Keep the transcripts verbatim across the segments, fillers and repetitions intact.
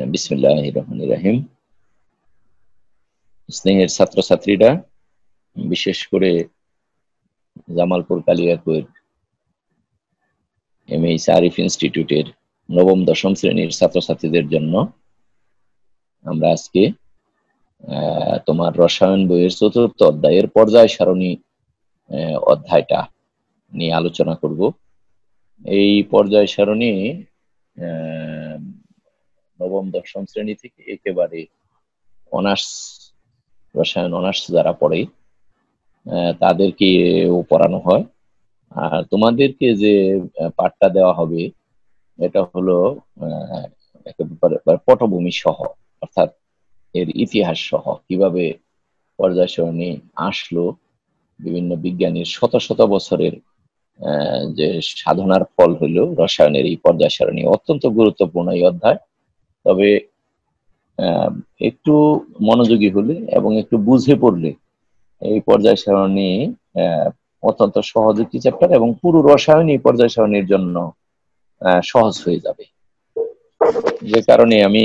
বিসমিল্লাহির রহমানির রহিম। স্নেহের ছাত্রছাত্রীরা, বিশেষ করে জামালপুর কালিয়াকৈর এম এইচ আরিফ ইনস্টিটিউটের নবম দশম শ্রেণীর ছাত্রছাত্রীদের জন্য আমরা আজকে আহ, তোমার রসায়ন বইয়ের চতুর্থ অধ্যায়ের পর্যায় সারণী আহ, অধ্যায়টা নিয়ে আলোচনা করব। এই পর্যায় সারণী আহ, নবম দশম শ্রেণী থেকে একেবারে অনার্স, রসায়ন অনার্স যারা পড়ে আহ, তাদেরকেও পড়ানো হয়। আর তোমাদেরকে যে আহ, পাঠটা দেওয়া হবে এটা হলো আহ, একেবারে পটভূমি সহ, অর্থাৎ এর ইতিহাস সহ, কিভাবে পর্যায় সারণী আসলো, বিভিন্ন বিজ্ঞানীর শত শত বছরের আহ, যে সাধনার ফল হইল রসায়নের এই পর্যায় সারণী। অত্যন্ত গুরুত্বপূর্ণ এই অধ্যায়। তবে আহ, একটু মনোযোগী হলে এবং একটু বুঝে পড়লে এই পর্যায় সারণী আহ, অত্যন্ত সহজ একটি চ্যাপ্টার এবং পুরো রসায়ন এই পর্যায় সারণীর জন্য আহ, সহজ হয়ে যাবে। যে কারণে আমি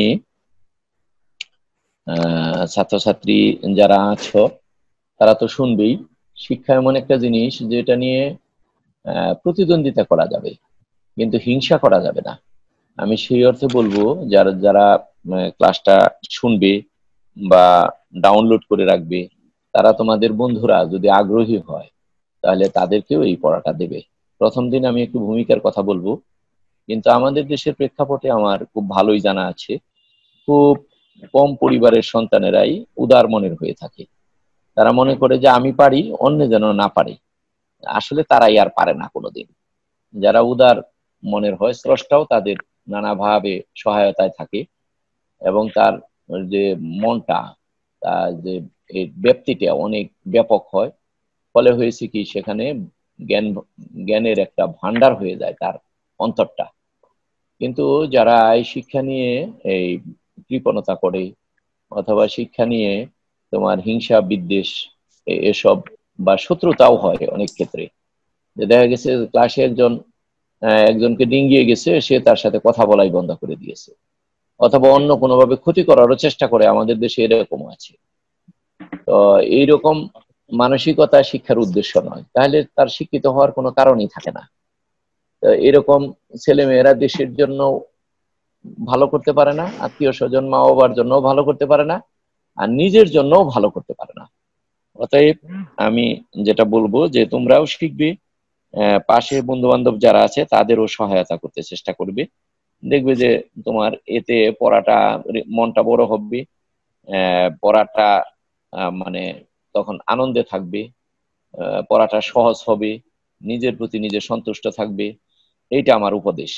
আহ ছাত্রছাত্রী যারা আছো তারা তো শুনবেই। শিক্ষা এমন একটা জিনিস যেটা নিয়ে আহ প্রতিদ্বন্দ্বিতা করা যাবে, কিন্তু হিংসা করা যাবে না। আমি সেই অর্থে বলবো, যারা যারা ক্লাসটা শুনবে বা ডাউনলোড করে রাখবে, তারা তোমাদের বন্ধুরা যদি আগ্রহী হয় তাহলে তাদেরকেও এই পড়াটা দেবে। প্রথম দিন আমি একটু ভূমিকার কথা বলবো, কিন্তু আমাদের দেশের প্রেক্ষাপটে আমার খুব ভালোই জানা আছে, খুব কম পরিবারের সন্তানেরাই উদার মনের হয়ে থাকে। তারা মনে করে যে আমি পারি, অন্য যেন না পারে। আসলে তারাই আর পারে না কোনোদিন। যারা উদার মনের হয়, স্রষ্টাও তাদের নানাভাবে সহায়তায় থাকে এবং তার যে মনটা, তার যে এই ব্যাপ্তিটা অনেক ব্যাপক হয়। ফলে হয়েছে কি, সেখানে জ্ঞান জ্ঞানের একটা ভান্ডার হয়ে যায় তার অন্তরটা। কিন্তু যারা এই শিক্ষা নিয়ে এই কৃপণতা করে অথবা শিক্ষা নিয়ে তোমার হিংসা বিদ্বেষ এ- এসব বা শত্রুতাও হয় অনেক ক্ষেত্রে। যে দেখা গেছে ক্লাসে একজন আহ, একজনকে ডিঙ্গিয়ে গেছে, সে তার সাথে কথা বলাই বন্ধ করে দিয়েছে, অথবা অন্য কোনোভাবে ক্ষতি করারও চেষ্টা করে। আমাদের দেশে এরকম আছে। তো এইরকম মানসিকতা শিক্ষার উদ্দেশ্য নয়, তাহলে তার শিক্ষিত হওয়ার কোনো কারণই থাকে না। তো এরকম ছেলে মেয়েরা দেশের জন্য ভালো করতে পারে না, আত্মীয় স্বজন মা বাবার জন্য ভালো করতে পারে না, আর নিজের জন্য ভালো করতে পারে না। অতএব আমি যেটা বলবো যে তোমরাও শিখবে, আহ, পাশে বন্ধু বান্ধব যারা আছে তাদেরও সহায়তা করতে চেষ্টা করবে। দেখবে যে তোমার এতে পড়াটা, মনটা বড় হবে, আহ, পড়াটা আহ, মানে তখন আনন্দে থাকবে, আহ, পড়াটা সহজ হবে, নিজের প্রতি নিজে সন্তুষ্ট থাকবে। এইটা আমার উপদেশ।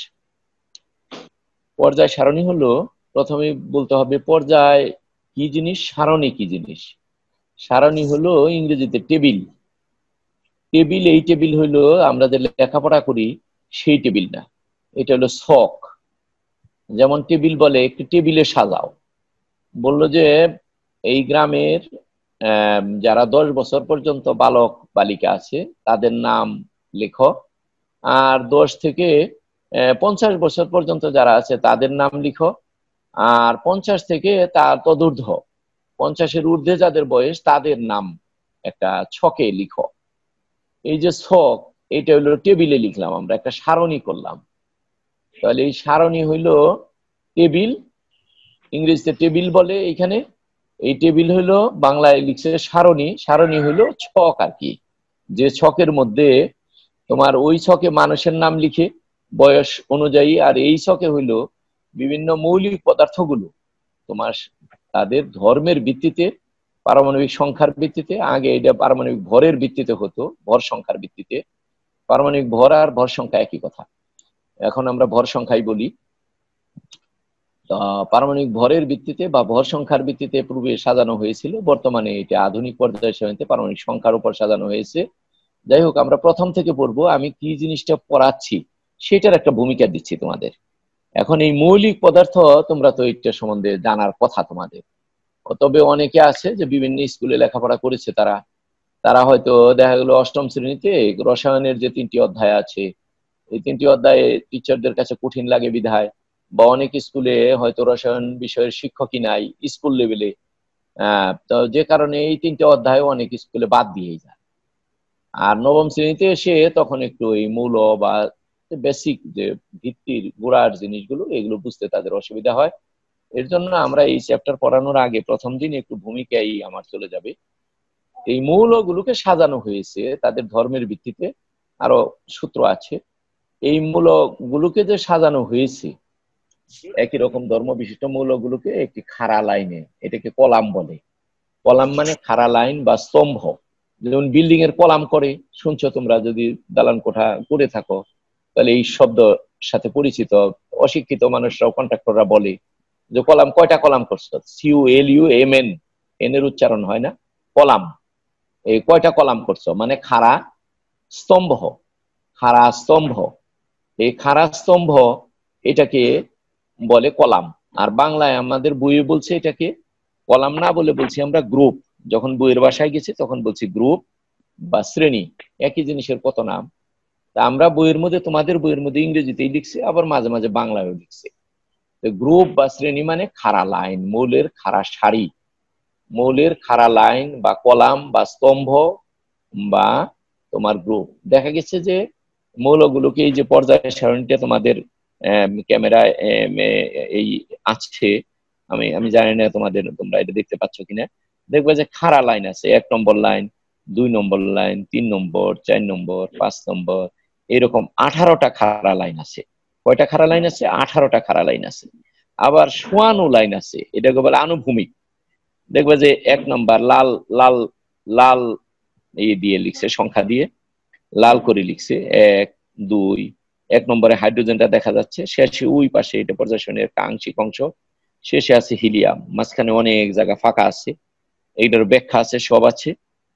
পর্যায় সারণী হলো, প্রথমে বলতে হবে পর্যায় কি জিনিস, সারণী কি জিনিস। সারণী হলো ইংরেজিতে টেবিল। টেবিল, এই টেবিল হইলো আমরা যে লেখাপড়া করি সেই টেবিল না, এটা হলো ছক। যেমন টেবিল বলে একটি টেবিলে সাজাও। বললো যে এই গ্রামের আহ, যারা দশ বছর পর্যন্ত বালক বালিকা আছে তাদের নাম লেখো, আর দশ থেকে আহ, পঞ্চাশ বছর পর্যন্ত যারা আছে তাদের নাম লিখো, আর পঞ্চাশ থেকে তার তদূর্ধ্ব, পঞ্চাশের ঊর্ধ্বে যাদের বয়স তাদের নাম একটা ছকে লিখো। এই যে ছক, এটা হইলো টেবিলে লিখলাম, আমরা একটা সারণী করলাম। তাহলে এই সারণী হইলো টেবিল, ইংরেজিতে টেবিল বলে এখানে। এই টেবিল হইলো বাংলায় লিখছে সারণী। সারণী হইলো ছক আর কি, যে ছকের মধ্যে তোমার ওই ছকে মানুষের নাম লিখে বয়স অনুযায়ী, আর এই ছকে হইলো বিভিন্ন মৌলিক পদার্থগুলো তোমার তাদের ধর্মের ভিত্তিতে, পারমাণবিক সংখ্যার ভিত্তিতে। আগে এটা পারমাণবিক ভরের ভিত্তিতে হতো, ভর সংখ্যার ভিত্তিতে। পারমাণবিক ভর আর ভর সংখ্যা একই কথা, এখন আমরা ভর সংখ্যাই বলি। পারমাণবিক ভরের ভিত্তিতে বা ভর সংখ্যার ভিত্তিতে পূর্বে সাজানো হয়েছিল, বর্তমানে এটা আধুনিক পর্যায়ে সাজাতে পারমাণবিক সংখ্যার উপর সাজানো হয়েছে। যাই হোক, আমরা প্রথম থেকে পড়বো, আমি কি জিনিসটা পড়াচ্ছি সেটার একটা ভূমিকা দিচ্ছি তোমাদের। এখন এই মৌলিক পদার্থ তোমরা তো এটা সম্বন্ধে জানার কথা তোমাদের। তবে অনেকে আছে যে বিভিন্ন স্কুলে লেখাপড়া করেছে, তারা তারা হয়তো দেখা গেল অষ্টম শ্রেণীতে রসায়নের যে তিনটি অধ্যায় আছে, এই তিনটি অধ্যায়ে টিচারদের কাছে কঠিন লাগে বিধায় বা অনেক স্কুলে হয়তো রসায়ন বিষয়ের শিক্ষকই নাই স্কুল লেভেলে। আহ তো যে কারণে এই তিনটে অধ্যায় অনেক স্কুলে বাদ দিয়ে যায়। আর নবম শ্রেণীতে এসে তখন একটু এই মৌল বা বেসিক যে ভিত্তির গোড়ার জিনিসগুলো এগুলো বুঝতে তাদের অসুবিধা হয়। এর জন্য আমরা এই চ্যাপ্টার পড়ানোর আগে প্রথম দিন একটু ভূমিকাই আমার চলে যাবে। এই মৌলগুলোকে সাজানো হয়েছে তাদের ধর্মের ভিত্তিতে, আরো সূত্র আছে। এই মৌলগুলোকে যে সাজানো হয়েছে একই রকম ধর্ম বিশিষ্ট মৌলগুলোকে একটি খাড়া লাইনে, এটাকে কলাম বলে। কলাম মানে খাড়া লাইন বা স্তম্ভ। যেমন বিল্ডিং এর কলাম করে শুনছো তোমরা, যদি দালান কোঠা করে থাকো তাহলে এই শব্দ সাথে পরিচিত। অশিক্ষিত মানুষরাও কন্ট্রাক্টররা বলে যে কলাম কয়টা কলাম করছো, সিউ L U M N, N এর উচ্চারণ হয় না, কলাম। এই কয়টা কলাম করছো মানে খাড়া স্তম্ভ, খাড়া স্তম্ভ। এই খাড়া স্তম্ভ এটাকে বলে কলাম। আর বাংলায় আমাদের বইয়ে বলছে এটাকে কলাম না বলে বলছি আমরা গ্রুপ। যখন বইয়ের বাসায় গেছি তখন বলছি গ্রুপ বা শ্রেণী, একই জিনিসের কত নাম। তা আমরা বইয়ের মধ্যে, তোমাদের বইয়ের মধ্যে ইংরেজিতেই লিখছি, আবার মাঝে মাঝে বাংলায়ও লিখছি। গ্রুপ বা শ্রেণী মানে খাড়া লাইন, মৌলের খাড়া সারি, মৌলের খাড়া লাইন বা কলাম বা স্তম্ভ বা তোমার গ্রুপ। দেখা গেছে যে মৌলগুলোকে এই যে পর্যায় সারণীটা তোমাদের ক্যামেরায় এই আছে, আমি আমি জানি না তোমাদের, তোমরা এটা দেখতে পাচ্ছ কিনা। দেখবে যে খাড়া লাইন আছে, এক নম্বর লাইন, দুই নম্বর লাইন, তিন নম্বর, চার নম্বর, পাঁচ নম্বর, এরকম আঠারোটা খাড়া লাইন আছে। কয়টা খাড়া লাইন আছে? আঠারোটা খাড়া লাইন আছে। আবার সোয়ানো লাইন আছে, এটাকে বলে আনুভূমিক। দেখবে যে এক নম্বর লাল লাল লাল এই দিয়ে লিখছে, সংখ্যা দিয়ে লাল করে লিখছে, এক দুই। এক নম্বরে হাইড্রোজেনটা দেখা যাচ্ছে, শেষে ওই পাশে এটা পর্যায় সারণীর একটা আংশিক অংশ, শেষে আছে হিলিয়াম, মাঝখানে অনেক জায়গা ফাঁকা আছে, এইটার ব্যাখ্যা আছে, সব আছে,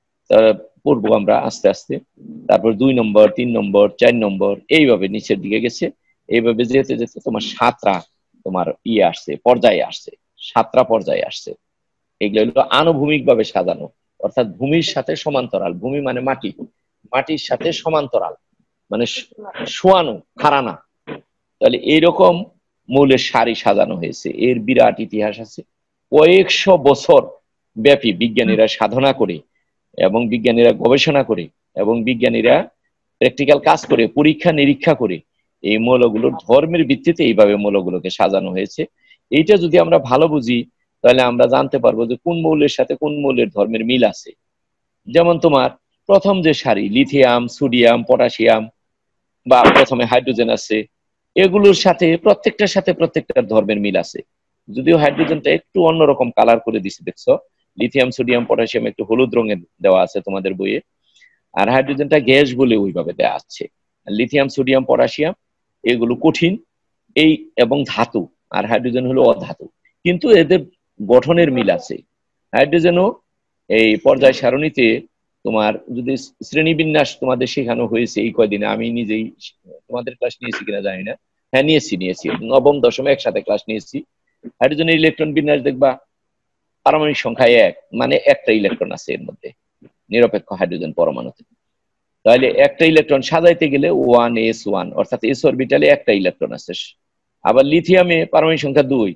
পড়বো আমরা আস্তে আস্তে। তারপর দুই নম্বর, তিন নম্বর, চার নম্বর, এইভাবে নিচের দিকে গেছে। এইভাবে যেতে যেতে তোমার সাতটা তোমার ইয়ে আসছে, পর্যায়ে আসছে, সাতটা পর্যায়ে আসছে। এগুলো হলো আনুভূমিক ভাবে সাজানো, অর্থাৎ ভূমির সাথে সমান্তরাল। ভূমি মানে মাটি, মাটির সাথে সমান্তরাল মানে শোয়ানো, খাড়ানা। তাহলে এইরকম মৌলের সারি সাজানো হয়েছে। এর বিরাট ইতিহাস আছে, কয়েকশো বছর ব্যাপী বিজ্ঞানীরা সাধনা করে এবং বিজ্ঞানীরা গবেষণা করে এবং বিজ্ঞানীরা প্র্যাকটিক্যাল কাজ করে, পরীক্ষা নিরীক্ষা করে এই মৌলগুলোর ধর্মের ভিত্তিতে এইভাবে মৌলগুলোকে সাজানো হয়েছে। এইটা যদি আমরা ভালো বুঝি তাহলে আমরা জানতে পারবো যে কোন মৌলের সাথে কোন মৌলের ধর্মের মিল আছে। যেমন তোমার প্রথম যে সারি, লিথিয়াম, সোডিয়াম, পটাশিয়াম বা প্রথমে হাইড্রোজেন আছে, এগুলোর সাথে প্রত্যেকটার সাথে প্রত্যেকটার ধর্মের মিল আছে। যদিও হাইড্রোজেনটা একটু অন্যরকম কালার করে দিছে, দেখছো লিথিয়াম, সোডিয়াম, পটাশিয়াম একটু হলুদ রঙের দেওয়া আছে তোমাদের বইয়ে, আর হাইড্রোজেনটা গ্যাস বলে ওইভাবে দেওয়া আছে। লিথিয়াম, সোডিয়াম, পটাশিয়াম এগুলো কঠিন এই এবং ধাতু, আর হাইড্রোজেন হলো অধাতু, কিন্তু এদের গঠনের মিল আছে। হাইড্রোজেনও এই পর্যায় সারণীতে তোমার যদি শ্রেণীবিন্যাস তোমাদের শেখানো হয়েছে এই কয়দিনে, আমি নিজেই, তোমাদের ক্লাস নিয়েছি কিনা জানি না, হ্যাঁ নিয়েছি নিয়েছি নবম দশম একসাথে ক্লাস নিয়েছি। হাইড্রোজেনের ইলেকট্রন বিন্যাস দেখবা পারমাণবিক সংখ্যা এক, মানে একটা ইলেকট্রন আছে এর মধ্যে নিরপেক্ষ হাইড্রোজেন পরমাণুতে। তাহলে একটা ইলেকট্রন সাজাইতে গেলে ওয়ান এস ওয়ান, অর্থাৎ এস অরবিটালে একটা ইলেকট্রন আছে। আবার লিথিয়ামে পারমাণবিক সংখ্যা দুই,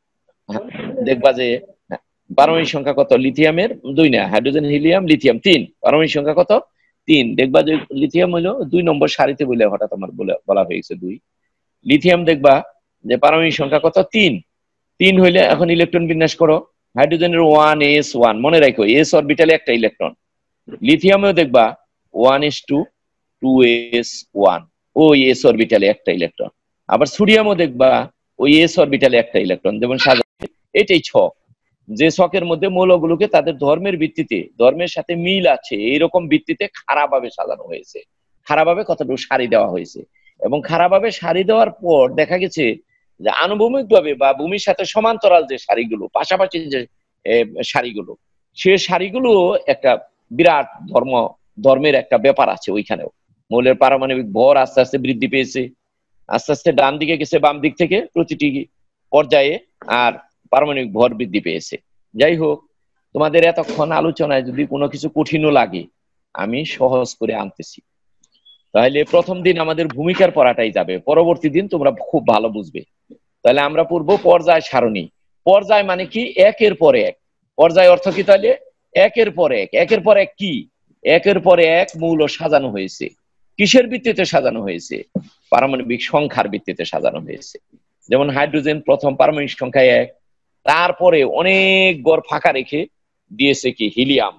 দেখবা যে পারমাণবিক সংখ্যা কত লিথিয়ামের? দুই না, হাইড্রোজেন, হিলিয়াম, লিথিয়াম তিন, পারমাণবিক সংখ্যা কত? তিন। দেখবা যে লিথিয়াম হলো দুই নম্বর সারিতে বলে হঠাৎ আমার বলে বলা হয়েছে দুই। লিথিয়াম দেখবা যে পারমাণবিক সংখ্যা কত? তিন। তিন হইলে এখন ইলেকট্রন বিন্যাস করো, হাইড্রোজেনের ওয়ান এস ওয়ান, মনে রাখো এস অরবিটালে একটা ইলেকট্রন। লিথিয়ামেও দেখবা one S two, two S one, ওই এস অরবিটালে একটা ইলেকট্রন। আবার সোডিয়ামও দেখবা ওই এস অরবিটালে একটা ইলেকট্রন। যেমন সাজা, এটাই ছক, যে ছকের মধ্যে মৌলগুলোকে তাদের ধর্মের ভিত্তিতে, ধর্মের সাথে মিল আছে এইরকম ভিত্তিতে খারাপভাবে সাজানো হয়েছে, খারাপভাবে কতটুকু সারি দেওয়া হয়েছে। এবং খারাপভাবে সারি দেওয়ার পর দেখা গেছে যে আনুভূমিক ভাবে বা ভূমির সাথে সমান্তরাল যে সারিগুলো, পাশাপাশি যে সারিগুলো, সে সারিগুলো একটা বিরাট ধর্ম, ধর্মের একটা ব্যাপার আছে ওইখানেও। মৌলের পারমাণবিক ভর আস্তে আস্তে বৃদ্ধি পেয়েছে, আস্তে আস্তে ডান দিকে গেছে বাম দিক থেকে প্রতিটি পর্যায়ে, আর পারমাণবিক ভর বৃদ্ধি পেয়েছে। যাই হোক, তোমাদের এতক্ষণ আলোচনায় যদি কোনো কিছু কঠিনও লাগে আমি সহজ করে আনতেছি। তাহলে প্রথম দিন আমাদের ভূমিকার পড়াটাই যাবে, পরবর্তী দিন তোমরা খুব ভালো বুঝবে। তাহলে আমরা পড়বো পর্যায় সারণী। পর্যায় মানে কি? একের পর এক। পর্যায় অর্থ কি তাহলে? একের পর এক। একের পর এক কি? একের পর এক মৌল সাজানো হয়েছে। কিসের ভিত্তিতে সাজানো হয়েছে? পারমাণবিক সংখ্যার ভিত্তিতে সাজানো হয়েছে। যেমন হাইড্রোজেন প্রথম পারমাণবিক সংখ্যা এক, তারপরে অনেক গড় ফাঁকা রেখে দিয়েছে কি? হিলিয়াম।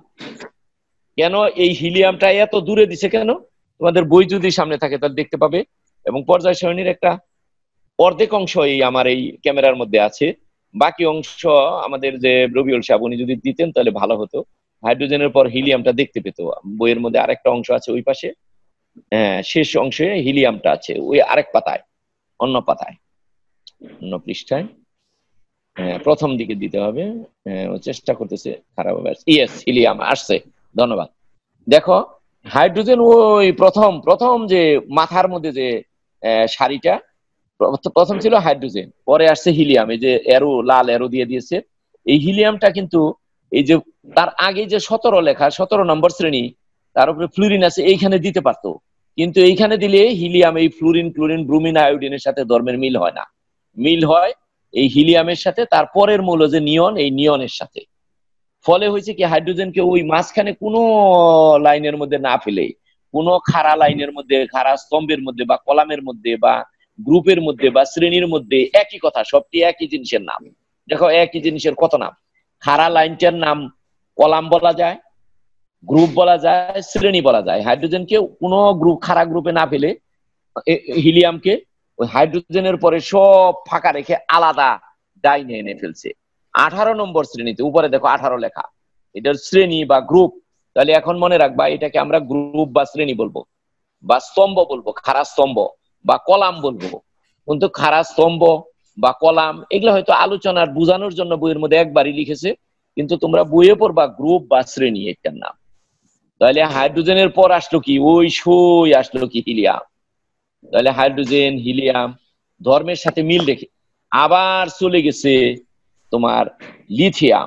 কেন এই হিলিয়ামটা এত দূরে দিছে কেন? তোমাদের বই যদি সামনে থাকে তাহলে দেখতে পাবে। এবং পর্যায় সারণীর একটা অর্ধেক অংশ এই আমার এই ক্যামেরার মধ্যে আছে, বাকি অংশ আমাদের যে রবিউল সাহেব উনি যদি দিতেন তাহলে ভালো হতো। হাইড্রোজেনের পর হিলিয়ামটা দেখতে পেত। বইয়ের মধ্যে আরেকটা অংশ আছে ওই পাশে, হ্যাঁ শেষ অংশে হিলিয়ামটা আছে ওই আরেক পাতায়, অন্য পাতায়, অন্য পৃষ্ঠায়, হ্যাঁ প্রথম দিকে দিতে হবে। হ্যাঁ ও চেষ্টা করতেছে খারাপ হবে। ইয়েস, হিলিয়াম আসছে, ধন্যবাদ। দেখো হাইড্রোজেন ওই প্রথম প্রথম যে মাথার মধ্যে যে সারিটা, প্রথম ছিল হাইড্রোজেন, পরে আসছে হিলিয়াম। এই যে এরো লাল এরো দিয়ে দিয়েছে, এই হিলিয়ামটা কিন্তু এই যে তার আগে যে সতেরো লেখা, সতেরো নম্বর শ্রেণী, তার উপরে ফ্লুরিন আছে, এইখানে দিতে পারতো, কিন্তু এইখানে দিলে হিলিয়াম এই ফ্লুরিন ক্লোরিন ব্রোমিন আয়োডিনের সাথে ধর্মের মিল হয় না। মিল হয় এই হিলিয়ামের সাথে তার পরের মৌল যে নিয়ন, এই নিয়নের সাথে। ফলে হয়েছে কি হাইড্রোজেনকে ওই মাঝখানে কোনো লাইনের মধ্যে না ফেলে, কোনো খাড়া লাইনের মধ্যে, খাড়া স্তম্ভের মধ্যে বা কলামের মধ্যে বা গ্রুপের মধ্যে বা শ্রেণীর মধ্যে, একই কথা, সবটি একই জিনিসের নাম। দেখো একই জিনিসের কত নাম। খাড়া লাইনটার নাম কলাম বলা যায়, গ্রুপ বলা যায়, শ্রেণী বলা যায়। হাইড্রোজেনকে কোনো গ্রুপ খাড়া গ্রুপে না ফেলে হিলিয়ামকে ওই হাইড্রোজেনের পরে সব ফাঁকা রেখে আলাদা ডাইনে এনে ফেলছে। আঠারো নম্বর শ্রেণীতে উপরে দেখো আঠারো লেখা, এটার শ্রেণী বা গ্রুপ। তাহলে এখন মনে রাখবা এটাকে আমরা গ্রুপ বা শ্রেণী বলবো, বা স্তম্ভ বলবো, খাড়া স্তম্ভ বা কলাম বলবো। কিন্তু খাড়া স্তম্ভ বা কলাম এগুলো হয়তো আলোচনার বোঝানোর জন্য বইয়ের মধ্যে একবারই লিখেছে, কিন্তু তোমরা বইয়ে পড়বা গ্রুপ বা শ্রেণী এটার নাম। তাহলে হাইড্রোজেনের পর আসলো কি? ওই সই আসলো কি? হিলিয়াম। তাহলে হাইড্রোজেন হিলিয়াম ধর্মের সাথে মিল রেখে আবার চলে গেছে তোমার লিথিয়াম।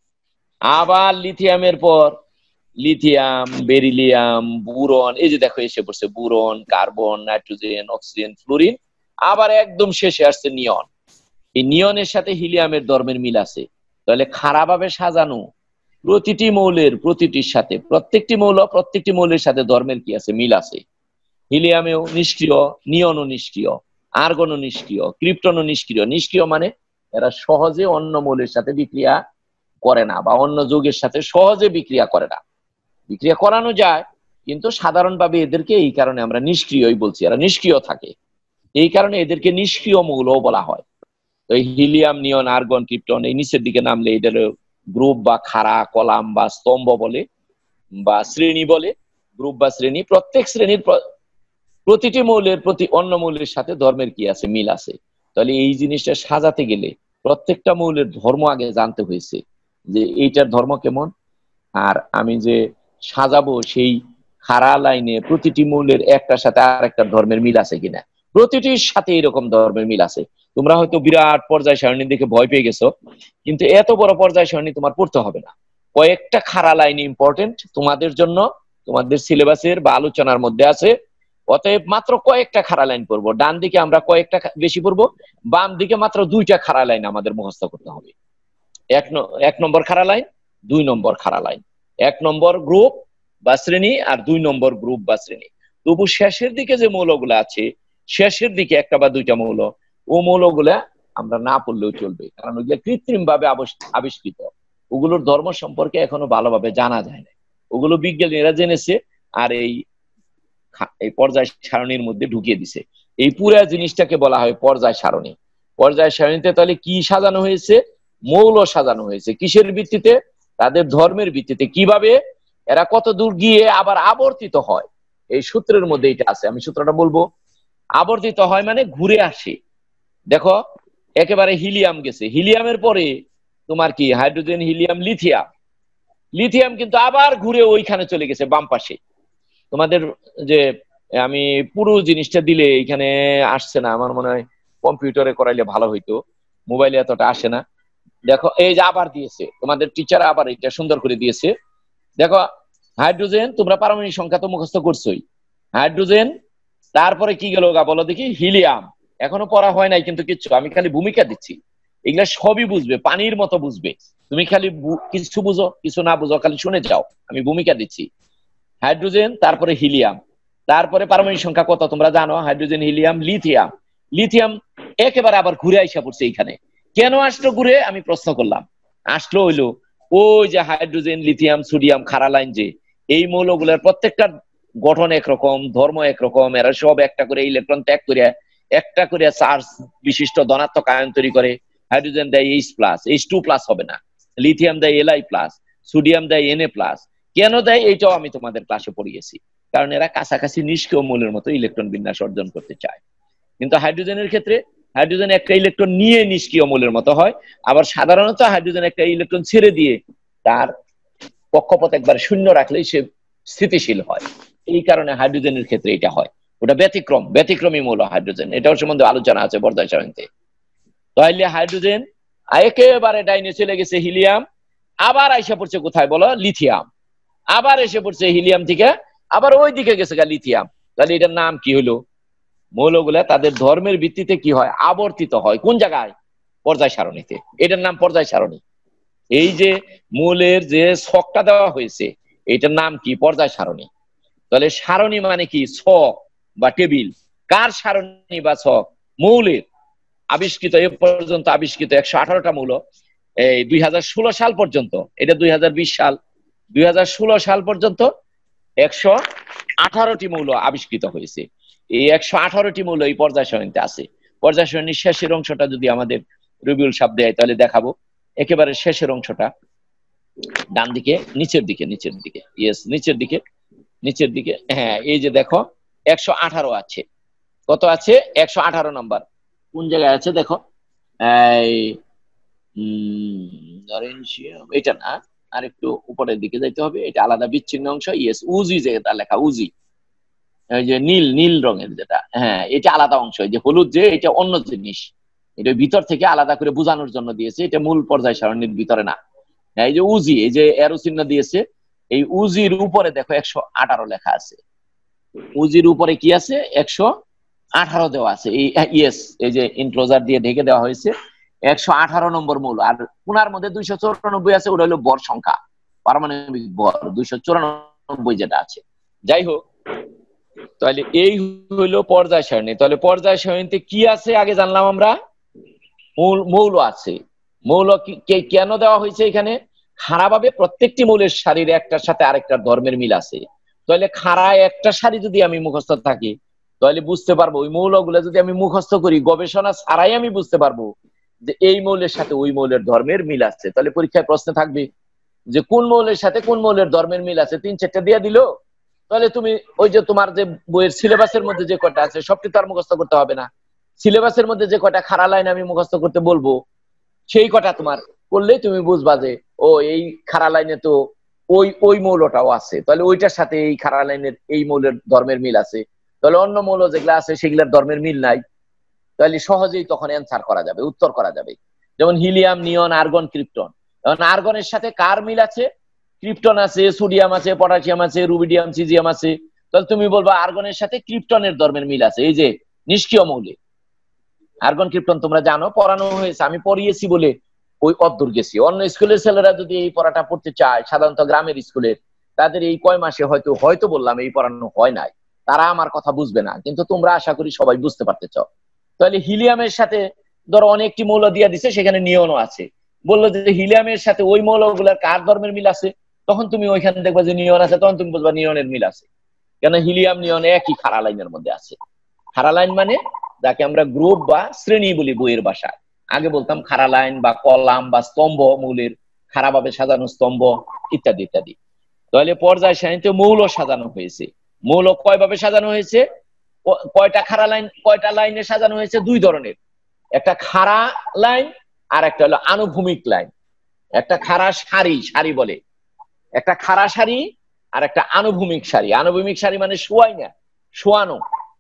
আবার লিথিয়ামের পর লিথিয়াম, বেরিলিয়াম, বুরন, এই যে দেখো এসে পড়ছে boron, carbon, nitrogen, oxygen, fluorine. আবার একদম শেষে আসছে নিয়ন। এই নিয়নের সাথে হিলিয়ামের ধর্মের মিল আছে। তাহলে খারাপভাবে সাজানো প্রতিটি মৌলের প্রতিটির সাথে, প্রত্যেকটি মৌল প্রত্যেকটি মৌলের সাথে ধর্মের কি আছে? মিল আছে। হিলিয়ামেও নিষ্ক্রিয়, নিয়নও নিষ্ক্রিয়, আর্গনও নিষ্ক্রিয়, ক্রিপ্টনও নিষ্ক্রিয়। নিষ্ক্রিয় মানে এরা সহজে অন্য মৌলের সাথে বিক্রিয়া করে না, বা অন্য যৌগের সাথে সহজে বিক্রিয়া করে না। বিক্রিয়া করানো যায়, কিন্তু সাধারণভাবে এদেরকে এই কারণে আমরা নিষ্ক্রিয়ই বলছি, এরা নিষ্ক্রিয় থাকে, এই কারণে এদেরকে নিষ্ক্রিয় মৌল বলা হয়। তো এই হিলিয়াম, নিয়ন, আর্গন, ক্রিপ্টন এই নিচের দিকে নামলে এদের গ্রুপ বা খাড়া, কলাম বা স্তম্ভ বলে, বা শ্রেণী বলে। গ্রুপ বা শ্রেণী, প্রত্যেক শ্রেণীর প্রতিটি মৌলের প্রতি অন্য মৌলের সাথে ধর্মের কি আছে? মিল আছে। তাহলে এই জিনিসটা সাজাতে গেলে প্রত্যেকটা মৌলের ধর্ম আগে জানতে হয়েছে, যে এইটার ধর্ম কেমন, আর আমি যে সাজাবো সেই খাড়া লাইনে প্রতিটি মৌলের একটার সাথে আর একটা ধর্মের মিল আছে কিনা। প্রতিটির সাথে এরকম ধর্মের মিল আছে। তোমরা হয়তো বিরাট পর্যায় সারণী দেখে ভয় পেয়ে গেছো, কিন্তু এত বড় পর্যায় সারণী তোমার পড়তে হবে না। কয়েকটা খাড়া লাইন ইম্পর্টেন্ট তোমাদের জন্য, তোমাদের সিলেবাসের বা আলোচনার মধ্যে আছে। অতএব মাত্র কয়েকটা খাড়া লাইন পড়বো। ডান দিকে আমরা কয়েকটা বেশি পড়বো, বাম দিকে মাত্র দুইটা খাড়া লাইন আমাদের মুখস্থ করতে হবে। এক এক নম্বর খাড়া লাইন, দুই নম্বর খাড়া লাইন। এক নম্বর গ্রুপ বা শ্রেণী আর দুই নম্বর গ্রুপ বা শ্রেণী। তবু শেষের দিকে যে মৌলগুলো আছে, শেষের দিকে একটা বা দুইটা মৌল, ও মৌলগুলা আমরা না পড়লেও চলবে, কারণ ওগুলো কৃত্রিম ভাবে আবিষ্কৃত। ওগুলোর ধর্ম সম্পর্কে এখনো ভালোভাবে জানা যায় না। ওগুলো বিজ্ঞানীরা জেনেছে আর এই এই পর্যায় সারণীর মধ্যে ঢুকিয়ে দিছে। এই পুরা জিনিসটাকে বলা হয় পর্যায় সারণী। পর্যায় সারণীতে তাহলে কি সাজানো হয়েছে? মৌল সাজানো হয়েছে। কিসের ভিত্তিতে? তাদের ধর্মের ভিত্তিতে। কিভাবে এরা কত দূর গিয়ে আবার আবর্তিত হয়, এই সূত্রের মধ্যে এটা আছে। আমি সূত্রটা বলবো। আবর্তিত হয় মানে ঘুরে আসে। দেখো একেবারে হিলিয়াম গেছে, হিলিয়ামের পরে তোমার কি হাইড্রোজেন, হিলিয়াম, লিথিয়াম। লিথিয়াম কিন্তু আবার ঘুরে ওইখানে চলে গেছে বাম পাশে। তোমাদের যে আমি পুরো জিনিসটা দিলে এখানে আসছে না, আমার মনে হয় কম্পিউটারে করাইলে ভালো হইতো, মোবাইলে এতটা আসে না। দেখো এই যে আবার দিয়েছে, তোমাদের টিচার আবার এটা সুন্দর করে দিয়েছে। দেখো হাইড্রোজেন, তোমরা পারমাণবিক সংখ্যা তো মুখস্থ করছোই। হাইড্রোজেন, তারপরে কি গেল গা বলো দেখি? হিলিয়াম। এখনো পড়া হয় নাই কিন্তু কিচ্ছু, আমি খালি ভূমিকা দিচ্ছি, এগুলা সবই বুঝবে, পানির মতো বুঝবে। তুমি খালি কিছু বুঝো কিছু না বুঝো, খালি শুনে যাও, আমি ভূমিকা দিচ্ছি। হাইড্রোজেন, তারপরে হিলিয়াম, তারপরে পারমাণবিক সংখ্যা কত তোমরা জানো, হাইড্রোজেন, হিলিয়াম, লিথিয়াম। লিথিয়াম একেবারে আবার ঘুরে আইসা পড়ছে এইখানে। কেন আসলো ঘুরে আমি প্রশ্ন করলাম, আসলো হইলো ওই যে হাইড্রোজেন, লিথিয়াম, সোডিয়াম, খারা লাইন, যে এই মৌলগুলোর প্রত্যেকটা গঠন একরকম, ধর্ম একরকম, এরা সব একটা করে ইলেকট্রন ত্যাগ করে একটা করে চার্জ বিশিষ্ট ধনাত্মক আয়ন তৈরি করে। হাইড্রোজেন দেয় H plus, H two plus হবে না, লিথিয়াম দেয় এলআই প্লাস, সোডিয়াম দেয় এনএ প্লাস। কেন দেয় এইটাও আমি তোমাদের ক্লাসে পড়িয়েছি, কারণ এরা কাছাকাছি নিষ্ক্রিয় মৌলের মতো ইলেকট্রন বিন্যাস অর্জন করতে চায়। কিন্তু হাইড্রোজেনের ক্ষেত্রে হাইড্রোজেন একটা ইলেকট্রন নিয়ে নিষ্ক্রিয় মৌলের মতো হয়, আবার সাধারণত হাইড্রোজেন একটা ইলেকট্রন ছেড়ে দিয়ে তার কক্ষপথ একবার শূন্য রাখলেই সে স্থিতিশীল হয়। এই কারণে হাইড্রোজেনের ক্ষেত্রে এটা হয়, ওটা ব্যতিক্রম, ব্যতিক্রমী মৌল হাইড্রোজেন, এটার সম্বন্ধে আলোচনা আছে পর্যায় সারণীতে। তাহলে হাইড্রোজেন একেবারে ডাইনে চলে গেছে হিলিয়াম, আবার আইসা পড়ছে কোথায় বলো, লিথিয়াম, আবার এসে পড়ছে হিলিয়াম থেকে আবার ওই দিকে গেছে গা লিথিয়াম। তাহলে এটার নাম কি হলো, মৌলগুলা তাদের ধর্মের ভিত্তিতে কি হয়, আবর্তিত হয় কোন জায়গায়, পর্যায় সারণীতে, এটার নাম পর্যায় সারণী। এই যে মৌলের যে ছকটা দেওয়া হয়েছে এটার নাম কি, পর্যায় সারণী। তাহলে সারণী মানে কি, ছক বা টেবিল। কার সারণী বা ছক, মৌলের। আবিষ্কৃত এ পর্যন্ত আবিষ্কৃত একশো আঠারোটা মৌল, এই দুই হাজার ষোলো সাল পর্যন্ত, এটা দুই হাজার বিশ সাল, দুই হাজার ষোলো সাল পর্যন্ত একশো আঠারোটি মৌল আবিষ্কৃত হয়েছে। এই একশো আঠারোটি মৌল এই পর্যায় সারণীতে আছে। পর্যায় সারণীর শেষের অংশটা যদি আমাদের রবিউল সাহেব দেয় তাহলে দেখাবো, একেবারে শেষের অংশটা ডান দিকে, নিচের দিকে, নিচের দিকে, ইয়েস নিচের দিকে, নিচের দিকে, হ্যাঁ এই যে দেখো একশো আঠারো আছে, কত আছে, একশো আঠারো নম্বর কোন জায়গায় আছে দেখো, এই এটা না, আর একটু উপরের দিকে যাইতে হবে, এটা আলাদা বিচ্ছিন্ন অংশ, ইয়েস উজি যেটা লেখা, উজি, এই যে নীল নীল রঙের যেটা, হ্যাঁ এটা আলাদা অংশ, এই যে হলুদ যে এটা অন্য জিনিস, এটা ভিতর থেকে আলাদা করে বোঝানোর জন্য দিয়েছে, এটা মূল পর্যায় সারণীর ভিতরে না। এই যে উজি, এই যে এরো চিহ্ন দিয়েছে, এই উজির উপরে দেখো একশো আঠারো লেখা আছে, উজির উপরে কি আছে, একশো আঠারো দেওয়া আছে, এই ইয়েস এই যে ইনক্লোজার দিয়ে ঢেকে দেওয়া হয়েছে, একশো আঠারো নম্বর মূল। আর কোনার মধ্যে দুইশো চৌরানব্বই আছে, ওটা হলো বর সংখ্যা, পারমাণবিক ভর দুইশো চৌরানব্বই যেটা আছে। যাই হোক, তাহলে এই হইলো পর্যায় সারণী। তাহলে পর্যায় সারণীতে কি আছে আগে জানলাম আমরা, মৌল মৌল আছে। মৌল কেন দেওয়া হয়েছে এখানে, খারাপভাবে প্রত্যেকটি মৌলের সারির একটার সাথে আরেকটার ধর্মের মিল আছে। তাহলে খাড়া একটা সারি যদি আমি মুখস্থ থাকি তাহলে বুঝতে পারবো, ওই মৌলগুলো যদি আমি মুখস্থ করি গবেষণা ছাড়াই আমি বুঝতে পারবো যে এই মৌলের সাথে ওই মৌলের ধর্মের মিল আছে। তাহলে পরীক্ষায় প্রশ্ন থাকবে যে কোন মৌলের সাথে কোন মৌলের ধর্মের মিল আছে, তিন চারটা দিয়ে দিল, তাহলে তুমি ওই যে তোমার যে বইয়ের সিলেবাসের মধ্যে যে কটা আছে সবটি তো আর মুখস্থ করতে হবে না, সিলেবাসের মধ্যে যে কটা খাড়া লাইন আমি মুখস্থ করতে বলবো সেই কটা তোমার করলেই তুমি বুঝবা যে ও এই খাড়া লাইনে তো ওই ওই মৌলটাও আছে, তাহলে ওইটার সাথে এই খাড়া লাইনের এই মৌলের ধর্মের মিল আছে, তাহলে অন্য মৌল যেগুলো আছে সেগুলোর ধর্মের মিল নাই। তাহলে সহজেই তখন অ্যান্সার করা যাবে, উত্তর করা যাবে। যেমন হিলিয়াম, নিয়ন, আর্গন, ক্রিপ্টন। এখন আর্গনের সাথে কার মিল আছে, ক্রিপ্টন আছে, সোডিয়াম আছে, পটাশিয়াম আছে, রুবিডিয়াম, সিজিয়াম আছে। তাহলে তুমি বলবা আর্গনের সাথে ক্রিপ্টনের ধর্মের মিল আছে, এই যে নিষ্ক্রিয় মৌলে আর্গন ক্রিপ্টন তোমরা জানো, পড়ানো হয়েছে, আমি পড়িয়েছি বলে ওই অদ্দূর গেছি। অন্য স্কুলের ছেলেরা যদি এই পড়াটা পড়তে চায়, সাধারণত গ্রামের স্কুলের, তাদের এই কয় মাসে হয়তো হয়তো বললাম এই পড়ানো হয় নাই, তারা আমার কথা বুঝবে না, কিন্তু তোমরা আশা করি সবাই বুঝতে পারতেছ। তাহলে হিলিয়ামের সাথে ধরো অনেকটি মৌল দিয়ে দিছে, সেখানে নিয়নও আছে, বললো যে হিলিয়ামের সাথে ওই মৌলগুলোর কার ধর্মের মিল আছে, তখন তুমি ওইখানে দেখবা যে নিয়ন আছে, তখন তুমি বুঝবা নিয়নের মিল আছে, কেন হিলিয়াম নিয়ন একই খাড়া লাইনের মধ্যে আছে। খাড়া লাইন মানে যাকে আমরা গ্রুপ বা শ্রেণী বলি বইয়ের ভাষায়, আগে বলতাম খাড়া লাইন বা কলাম বা স্তম্ভ, মৌলের খাড়াভাবে সাজানো স্তম্ভ ইত্যাদি ইত্যাদি। তাহলে পর্যায় সারণীতে মৌল সাজানো হয়েছে। মৌল কয়ভাবে সাজানো হয়েছে, কয়টা খাড়া লাইন, কয়টা লাইনে সাজানো হয়েছে, দুই ধরনের, একটা খাড়া লাইন আর একটা হলো আনুভূমিক লাইন। একটা খাড়া সারি, সারি বলে, একটা খাড়া সারি আর একটা আনুভূমিক সারি। আনুভূমিক সারি মানে শোয়াই না, শোয়ানো।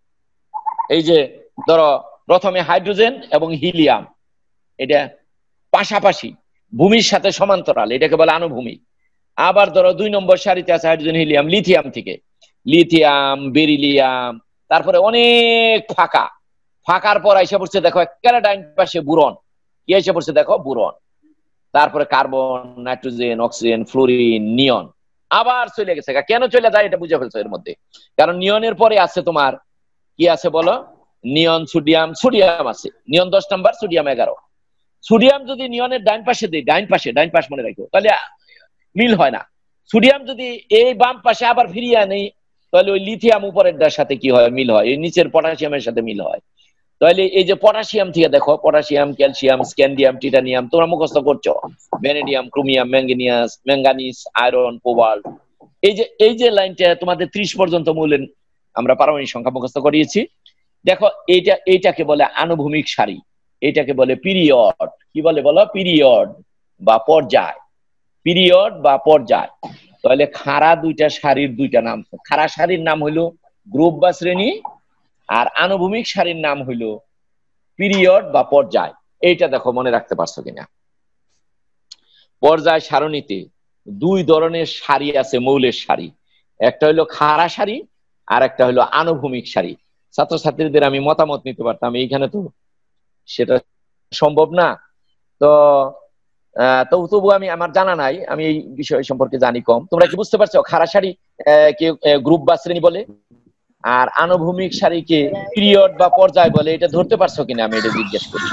এই যে ধরো প্রথমে হাইড্রোজেন এবং হিলিয়াম, এটা পাশাপাশি ভূমির সাথে সমান্তরাল, এটাকে বলে আনুভূমিক। আবার ধরো দুই নম্বর সারিতে আছে হাইড্রোজেন, হিলিয়াম, লিথিয়াম থেকে লিথিয়াম, বেরিলিয়াম, তারপরে অনেক ফাঁকা, ফাঁকার পর এসে পড়ছে দেখো একেবারে ডাইন পাশে বুরন, কি এসে পড়ছে দেখো বুরন, তারপরে carbon, nitrogen, oxygen, fluorine, neon, আবার চলে গেছে। কেন চলে যায় এটা বুঝে ফেলছো এর মধ্যে, কারণ নিয়নের পরে আছে তোমার কি আছে বলো, নিয়ন, সোডিয়াম, সোডিয়াম আছে, নিয়ন দশ নাম্বার, সোডিয়াম এগারো। সোডিয়াম যদি নিয়নের ডাইন পাশে দিই, ডাইন পাশে, ডাইন পাশ মনে রাখো, তাহলে মিল হয় না। সোডিয়াম যদি এই বাম পাশে আবার ফিরিয়ে আনি, তাহলে ওই লিথিয়াম উপরেরটার সাথে কি হয়, মিল হয়, এই নিচের পটাশিয়ামের সাথে মিল হয়। তাহলে এই যে পটাশিয়াম থেকে দেখো, পটাশিয়াম, ক্যালসিয়াম, স্ক্যান্ডিয়াম, টিটানিয়াম তোমরা মুখস্থ করছো, vanadium, chromium, manganous, manganese, iron, cobalt, এই যে এই যে লাইনটা তোমাদের ত্রিশ পর্যন্ত মূলের আমরা পারমাণবিক সংখ্যা মুখস্থ করিয়েছি। দেখো এইটা, এইটাকে বলে আনুভূমিক সারি, এইটাকে বলে পিরিয়ড। কি বলে বলো, পিরিয়ড বা পর্যায়, পিরিয়ড বা পর্যায়। তাহলে খাড়া দুইটা সারির দুইটা নাম, খাড়া সারির নাম হইলো গ্রুপ বা শ্রেণী, আর আনুভূমিক সারির নাম হইলো পিরিয়ড বা পর্যায়। এইটা দেখো মনে রাখতে পারছো কিনা। পর্যায় সারণীতে দুই ধরনের সারি আছে, মৌলের সারি, একটা হইলো খাড়া সারি আর একটা হইলো আনুভূমিক সারি। ছাত্রছাত্রীদের আমি মতামত নিতে পারতাম, এইখানে তো সেটা সম্ভব না। তো তো তবু আমি, আমার জানা নাই, আমি এই বিষয় সম্পর্কে জানি কম। তোমরা কি বুঝতে পারছো খাড়া সারি কে গ্রুপ বা শ্রেণী বলে, আর আনুভূমিক সারিকে পিরিয়ড বা পর্যায় বলে, এটা ধরতে পারছো কিনা আমি এটা জিজ্ঞেস করছি।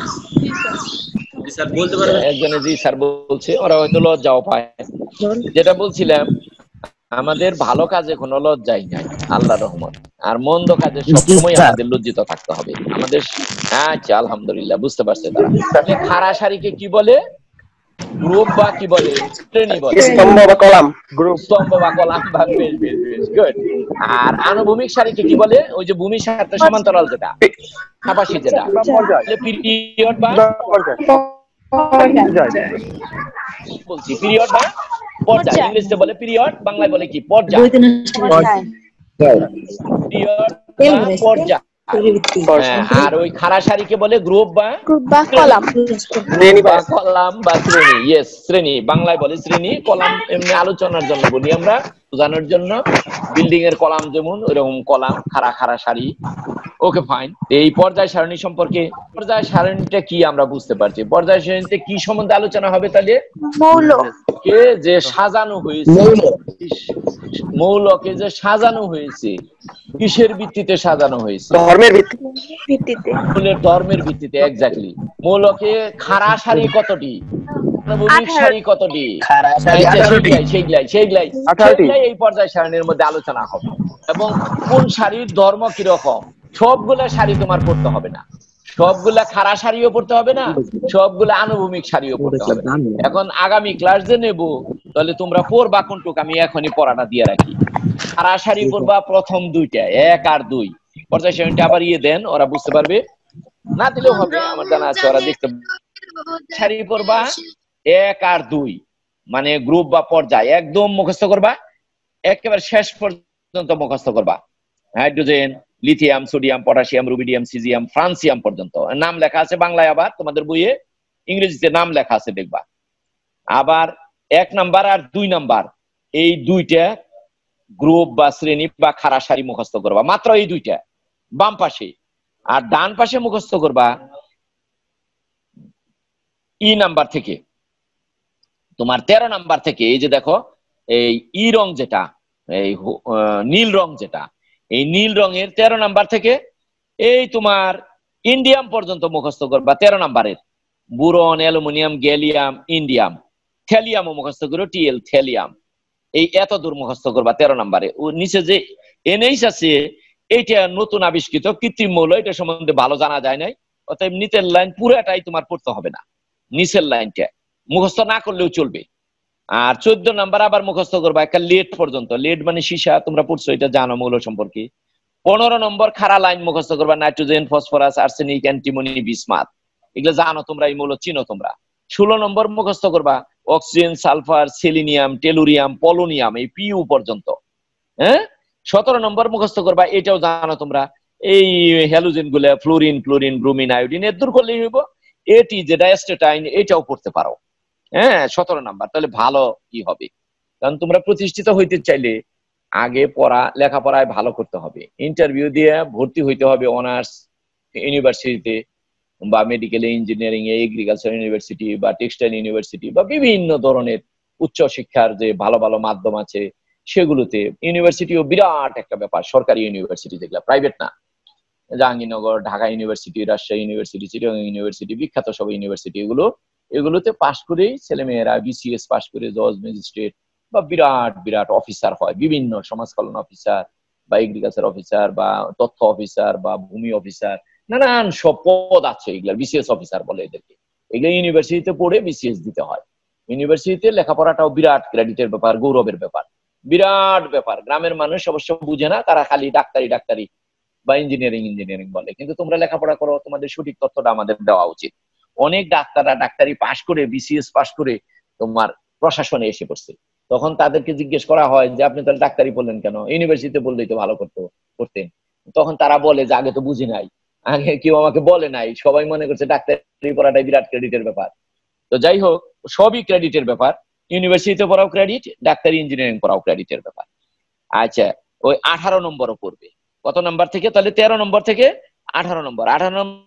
একজনে জি স্যার বলছে, ওরা হয়তো লজ্জাও পায়। যেটা বলছিলাম, আমাদের ভালো কাজে কোনো লজ্জাই নাই, আল্লাহর রহমত, আর মন্দ কাজে সবসময় আমাদের লজ্জিত থাকতে হবে আমাদের। আচ্ছা আলহামদুলিল্লাহ, বুঝতে পারছে তারা। খাড়া সারিকে কি বলে, গ্রুপ বা কি বলে, শ্রেণী বলে, স্তম্ভ বা কলাম, গ্রুপ, স্তম্ভ বা কলাম। বেশ বেশ বেশ গুড। আর আনুভূমিক সারিকে কি বলে, ওই যে ভূমির সাথে সমান্তরাল যেটা, পাশাপাশি যেটা, পিরিয়ড বা বলছি, পিরিয়ড বা পর্যায়। ইংরেজিতে বলে পিরিয়ড, বাংলায় বলে কি, পর্যায়। পিরিয়ড বা পর্যায়। আর ওই খাড়া সারিকে বলে গ্রুপ বা কলাম, বা কলাম বা শ্রেণী। ইয়েস, শ্রেণী, বাংলায় বলে শ্রেণী, কলাম এমনি আলোচনার জন্য বলি আমরা, বোঝানোর জন্য। বিল্ডিং এর কলাম যেমন, ওইরকম কলাম, খাড়া খাড়া সারি। Okay fine. এই পর্যায় সারণী সম্পর্কে, পর্যায় সারণীটা কি আমরা বুঝতে পারছি। পর্যায় সারণীতে কি সম্বন্ধে আলোচনা হবে তাহলে, মৌলকে যে সাজানো হয়েছে, মৌলকে যে সাজানো হয়েছে, কিসের ভিত্তিতে সাজানো হয়েছে, ধর্মের ভিত্তিতে, মৌলের ধর্মের ভিত্তিতে। এক্স্যাক্টলি। মৌলকে খাড়া সারি কতটি, আনুভূমিক সারি কতটি, সেইগুলাই সেইগুলাই সেইগুলাই সেইগুলাই এই পর্যায় সারণীর মধ্যে আলোচনা হবে। এবং কোন সারির ধর্ম কিরকম, সবগুলা সারি তোমার পড়তে হবে না, সবগুলা খাড়া সারিও পড়তে হবে না, সবগুলা আনুভূমিক সারিও পড়তে হবে না। এখন আগামী ক্লাস যে নেব, তাহলে তোমরা পড়বা কোনটুক, আমি এখনই পড়াটা দিয়ে রাখি। খাড়া সারি পড়বা প্রথম দুইটা, এক আর দুই। পর্যায় সারণীটা আবার ইয়ে দেন, ওরা বুঝতে পারবে, না দিলেও হবে, আমার জানা আছে, ওরা দেখতে। সারি পড়বা এক আর দুই, মানে গ্রুপ বা পর্যায়, একদম মুখস্থ করবা, একেবারে শেষ পর্যন্ত মুখস্থ করবা। Hydrogen, lithium, sodium, potassium, rubidium, caesium, francium পর্যন্ত নাম লেখা আছে বাংলায়, আবার তোমাদের বইয়ে ইংরেজিতে নাম লেখা আছে দেখবা। আবার এক নাম্বার আর দুই নাম্বার, এই দুইটা গ্রুপ বা শ্রেণী বা খাড়া সারি মুখস্থ করবা, মাত্র এই দুইটা বাম পাশে। আর ডান পাশে মুখস্থ করবা ই নাম্বার থেকে, তোমার তেরো নাম্বার থেকে। এই যে দেখো, এই ই রং যেটা, এই নীল রং যেটা, এই নীল রঙের তেরো নাম্বার থেকে এই তোমার ইন্ডিয়াম পর্যন্ত মুখস্থ করবা। তেরো নাম্বারের বুরন, অ্যালুমিনিয়াম, গ্যালিয়াম, ইন্ডিয়াম, থ্যালিয়ামও মুখস্থ করো, টিএল, থ্যালিয়াম, এই এত দূর মুখস্থ করবা তেরো নাম্বারে। ও নিচে যে এনএইচ আছে, এইটা নতুন আবিষ্কৃত কৃত্রিম মৌল, এটা সম্বন্ধে ভালো জানা যায় নাই, অতএব নিচের লাইন পুরাটাই তোমার পড়তে হবে না, নিচের লাইনটা মুখস্থ না করলেও চলবে। আর চোদ্দ নাম্বার আবার মুখস্থ করবা একটা লেড পর্যন্ত, লেড মানে সীসা, তোমরা পড়ছো, এটা জানো মৌল সম্পর্কে। পনেরো নম্বর খাড়া লাইন মুখস্থ করবা, nitrogen, phosphorus, arsenic, antimony, bismuth, এগুলো জানো তোমরা, এই মৌল চিনো তোমরা। ষোলো নম্বর মুখস্থ করবা oxygen, sulphur, selenium, tellurium, polonium, এই পিউ পর্যন্ত। হ্যাঁ, সতেরো নম্বর মুখস্থ করবা, এটাও জানো তোমরা, এই হ্যালোজেন গুলা, ফ্লোরিন, ক্লোরিন, ব্রোমিন, আয়োডিন, এর দূর করলেই হইব। এটি যেটা অ্যাস্টেটাইন, এটাও পড়তে পারো। হ্যাঁ, সতেরো নাম্বার, তাহলে ভালো কি হবে, কারণ তোমরা প্রতিষ্ঠিত হইতে চাইলে আগে পড়া লেখাপড়ায় ভালো করতে হবে, ইন্টারভিউ দিয়ে ভর্তি হইতে হবে অনার্স ইউনিভার্সিটিতে বা মেডিকেল ইঞ্জিনিয়ারিং এ, এগ্রিকালচার ইউনিভার্সিটি বা টেক্সটাইল ইউনিভার্সিটি বা বিভিন্ন ধরনের উচ্চ শিক্ষার যে ভালো ভালো মাধ্যম আছে সেগুলোতে ইউনিভার্সিটিও বিরাট একটা ব্যাপার। সরকারি ইউনিভার্সিটি যেগুলো, প্রাইভেট না। Jahangirnagar, Dhaka university, Rajshahi university, Chittagong university, বিখ্যাত সব ইউনিভার্সিটি এগুলো, এগুলোতে পাশ করেই ছেলেমেয়েরা বিসিএস পাশ করে জজ, ম্যাজিস্ট্রেট বা বিরাট বিরাট অফিসার হয়। বিভিন্ন সমাজ কল্যাণ অফিসার বা এগ্রিকালচার অফিসার বা তথ্য অফিসার বা ভূমি অফিসার, নানান সব পদ আছে এগুলা, বিসিএস অফিসার বলে এদেরকে। এগুলো ইউনিভার্সিটিতে পড়ে বিসিএস দিতে হয়। ইউনিভার্সিটিতে লেখাপড়াটাও বিরাট ক্রেডিটের ব্যাপার, গৌরবের ব্যাপার, বিরাট ব্যাপার। গ্রামের মানুষ অবশ্য বুঝে না, তারা খালি ডাক্তারি ডাক্তারি বা ইঞ্জিনিয়ারিং ইঞ্জিনিয়ারিং বলে, কিন্তু তোমরা লেখাপড়া করো, তোমাদের সঠিক তথ্যটা আমাদের দেওয়া উচিত। অনেক ডাক্তাররা ডাক্তারি পাশ করে, বিসিএস পাশ করে তোমার প্রশাসনে এসে পড়ছে। তখন তাদেরকে জিজ্ঞেস করা হয় যে আপনি তাহলে ডাক্তারি পড়লেন কেন, ইউনিভার্সিটিতে বললেই তো ভালো করতো করতেন। তখন তারা বলে যে আগে তো বুঝি নাই, আগে কেউ আমাকে বলে নাই, সবাই মনে করছে ডাক্তারি পড়াটাই বিরাট ক্রেডিটের ব্যাপার। তো যাই হোক, সবই ক্রেডিটের ব্যাপার। ইউনিভার্সিটিতে পড়াও ক্রেডিট, ডাক্তারি ইঞ্জিনিয়ারিং পড়াও ক্রেডিটের ব্যাপার। আচ্ছা, ওই আঠারো নম্বরও পড়বে। কত নম্বর থেকে? তাহলে তেরো নম্বর থেকে আঠারো নম্বর। আঠারো নম্বর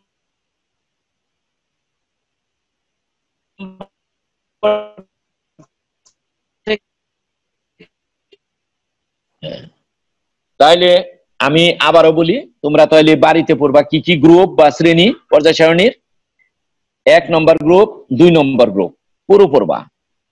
তাইলে আমি আবারও বলি, তোমরা তাহলে বাড়িতে পড়বা কি কি গ্রুপ বা শ্রেণী পর্যায় সারণীর। এক নম্বর গ্রুপ, দুই নম্বর গ্রুপ পুরো পড়বা।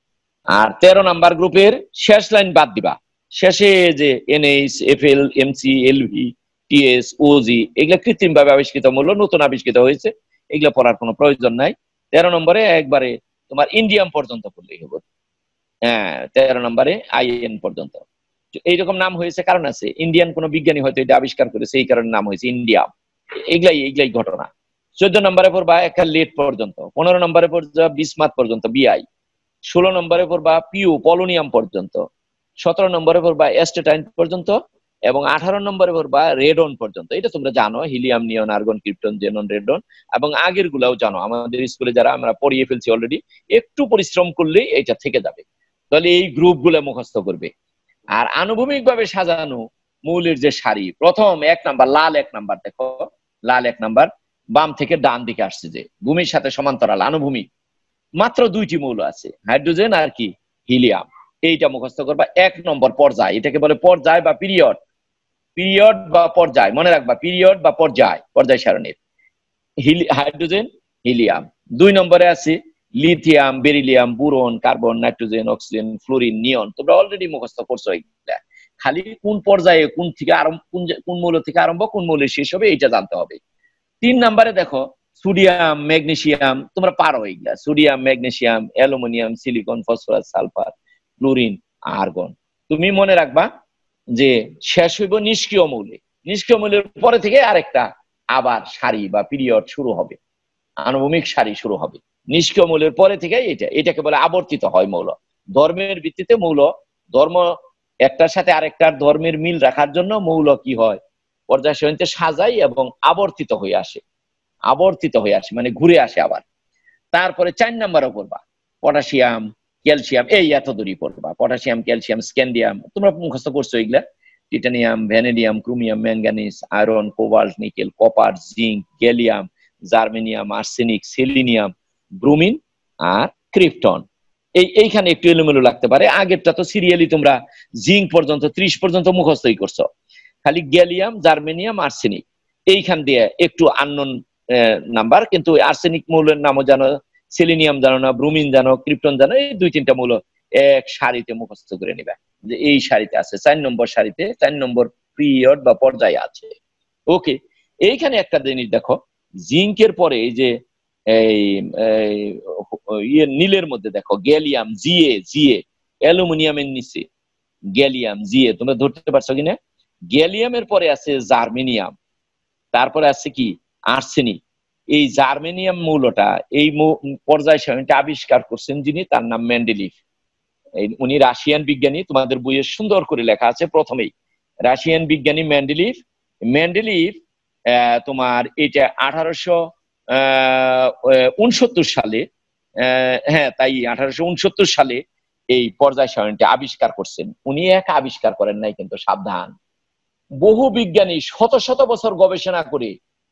আর তেরো নম্বর গ্রুপের শেষ লাইন বাদ দিবা। শেষে যে NH, FL, MC, LV, TS, OG এগুলা কৃত্রিম ভাবে আবিষ্কৃত মূল্য, নতুন আবিষ্কৃত হয়েছে, এগুলা পড়ার কোনো প্রয়োজন নাই। তেরো নম্বরে একবারে তোমার ইন্ডিয়াম পর্যন্ত পড়লেই হবে। হ্যাঁ, তেরো নম্বরে আইএন পর্যন্ত। এইরকম নাম হয়েছে কারণ আছে, ইন্ডিয়ান কোন বিজ্ঞানী হয়তো এটা আবিষ্কার করেছে, এই কারণে নাম হয়েছে ইন্ডিয়াম। এগুলাই এগুলাই ঘটনা। চোদ্দ নম্বরে পড়বা একটা লেট পর্যন্ত। পনেরো নম্বরে পড়বা বিসমাত পর্যন্ত, বিআই। ষোলো নম্বরে পড়বা পিউ, পলোনিয়াম পর্যন্ত। সতেরো নম্বরে পড়বা এস্টেটাইন পর্যন্ত এবং আঠারো নম্বরে পড়বা রেডন পর্যন্ত। এটা তোমরা জানো, helium, neon, argon, krypton, xenon, radon, এবং আগের গুলাও জানো, আমাদের স্কুলে যারা আমরা পড়িয়ে ফেলছি অলরেডি। একটু পরিশ্রম করলেই এটা থেকে যাবে। তাহলে এই গ্রুপ গুলা মুখস্থ করবে। আর আনুভূমিক ভাবে সাজানো মৌলের যে সারি, প্রথম এক নাম্বার লাল, এক নাম্বার দেখো, লাল এক নাম্বার বাম থেকে ডান দিকে আসছে, যে ভূমির সাথে সমান্তরাল আনুভূমিক। মাত্র দুইটি মৌল আছে, হাইড্রোজেন আর কি হিলিয়াম। এইটা মুখস্থ করবা। এক নম্বর পর্যায়, এটাকে বলে পর্যায় বা পিরিয়ড। পিরিয়ড বা পর্যায় মনে রাখবা, পিরিয়ড বা পর্যায়, পর্যায় সারণীর হাইড্রোজেন, হিলিয়াম। দুই নম্বরে আছে lithium, beryllium, boron, carbon, nitrogen, oxygen, fluorine, neon. তোমরা অলরেডি মুখস্থ করছো এগুলা। খালি কোন পর্যায়ে কোন থেকে আরম্ভ, কোন মৌল থেকে আরম্ভ, কোন মৌলের শেষ হবে, এটা জানতে হবে। তিন নম্বরে দেখো সোডিয়াম, ম্যাগনেসিয়াম, তোমরা পারো এগুলা। Sodium, magnesium, aluminium, silicon, phosphorus, sulphur, fluorine, argon. তুমি মনে রাখবা যে শেষ হইব নিষ্ক্রিয় মৌলে। নিষ্ক্রিয় মৌলের পরে থেকে আরেকটা আবার সারি বা পিরিয়ড শুরু হবে, আনুভূমিক সারি শুরু হবে। নিষ্ক্রিয় মৌলের পরে থেকে এটা, এটাকে বলে আবর্তিত হয় মৌল। ধর্মের ভিত্তিতে মৌল, ধর্ম একটার সাথে আরেকটার ধর্মের মিল রাখার জন্য মৌল কি হয়, পর্যায় সারণীতে সাজাই এবং আবর্তিত হয়ে আসে। আবর্তিত হয়ে আসে মানে ঘুরে আসে আবার। তারপরে চার নাম্বারও পড়বা পটাশিয়াম, ক্যালসিয়াম, এই এত দূরই পড়বা। পটাশিয়াম, ক্যালসিয়াম, স্ক্যান্ডিয়াম, তোমরা মুখস্থ করছো এগুলা। Titanium, vanadium, chromium, manganese, iron, cobalt, nickel, copper, zinc, gallium, germanium, arsenic, selenium, bromine আর ক্রিপ্টন। এই এইখানে একটু এলোমেলো লাগতে পারে, আগেরটা তো সিরিয়ালি তোমরা জিঙ্ক পর্যন্ত ত্রিশ পর্যন্ত মুখস্থই করছো। খালি গ্যালিয়াম, জার্মেনিয়াম, আর্সেনিক এইখান দিয়ে একটু আননোন নাম্বার, কিন্তু আর্সেনিক মৌলের নামও জানো, সেলিনিয়াম জানো না, ব্রোমিন জানো, ক্রিপ্টন জানো। এই দুই তিনটা মৌল এক সারিতে মুখস্থ করে নিবে যে এই সারিতে আছে, চার নম্বর সারিতে চার নম্বর পিরিয়ড বা পর্যায়ে আছে। ওকে, এইখানে একটা জিনিস দেখো, জিঙ্কের পরে এই যে এই ইয়ে নীলের মধ্যে দেখো গ্যালিয়াম, জিএ, জিএ, অ্যালুমিনিয়ামের নিচে গ্যালিয়াম, জিএ, তোমরা ধরতে পারছো কিনা? গ্যালিয়ামের পরে আছে জার্মেনিয়াম, তারপরে আছে কি আর্সেনিক। এই জার্মেনিয়াম মৌলটা, এই পর্যায় সারণীটা আবিষ্কার করছেন যিনি, তার নাম মেন্ডেলিভ। উনি রাশিয়ান বিজ্ঞানী, তোমাদের বইয়ে সুন্দর করে লেখা আছে প্রথমেই, রাশিয়ান বিজ্ঞানী মেন্ডেলিভ। মেন্ডেলিভ আহ তোমার এটা আঠারোশো আহ উনসত্তর সালে, আহ হ্যাঁ তাই আঠারোশো উনসত্তর সালে এই পর্যায় সারণীটা আবিষ্কার করছেন। উনি একা আবিষ্কার করেন নাই কিন্তু, সাবধান, বহু বিজ্ঞানী শত শত বছর গবেষণা করে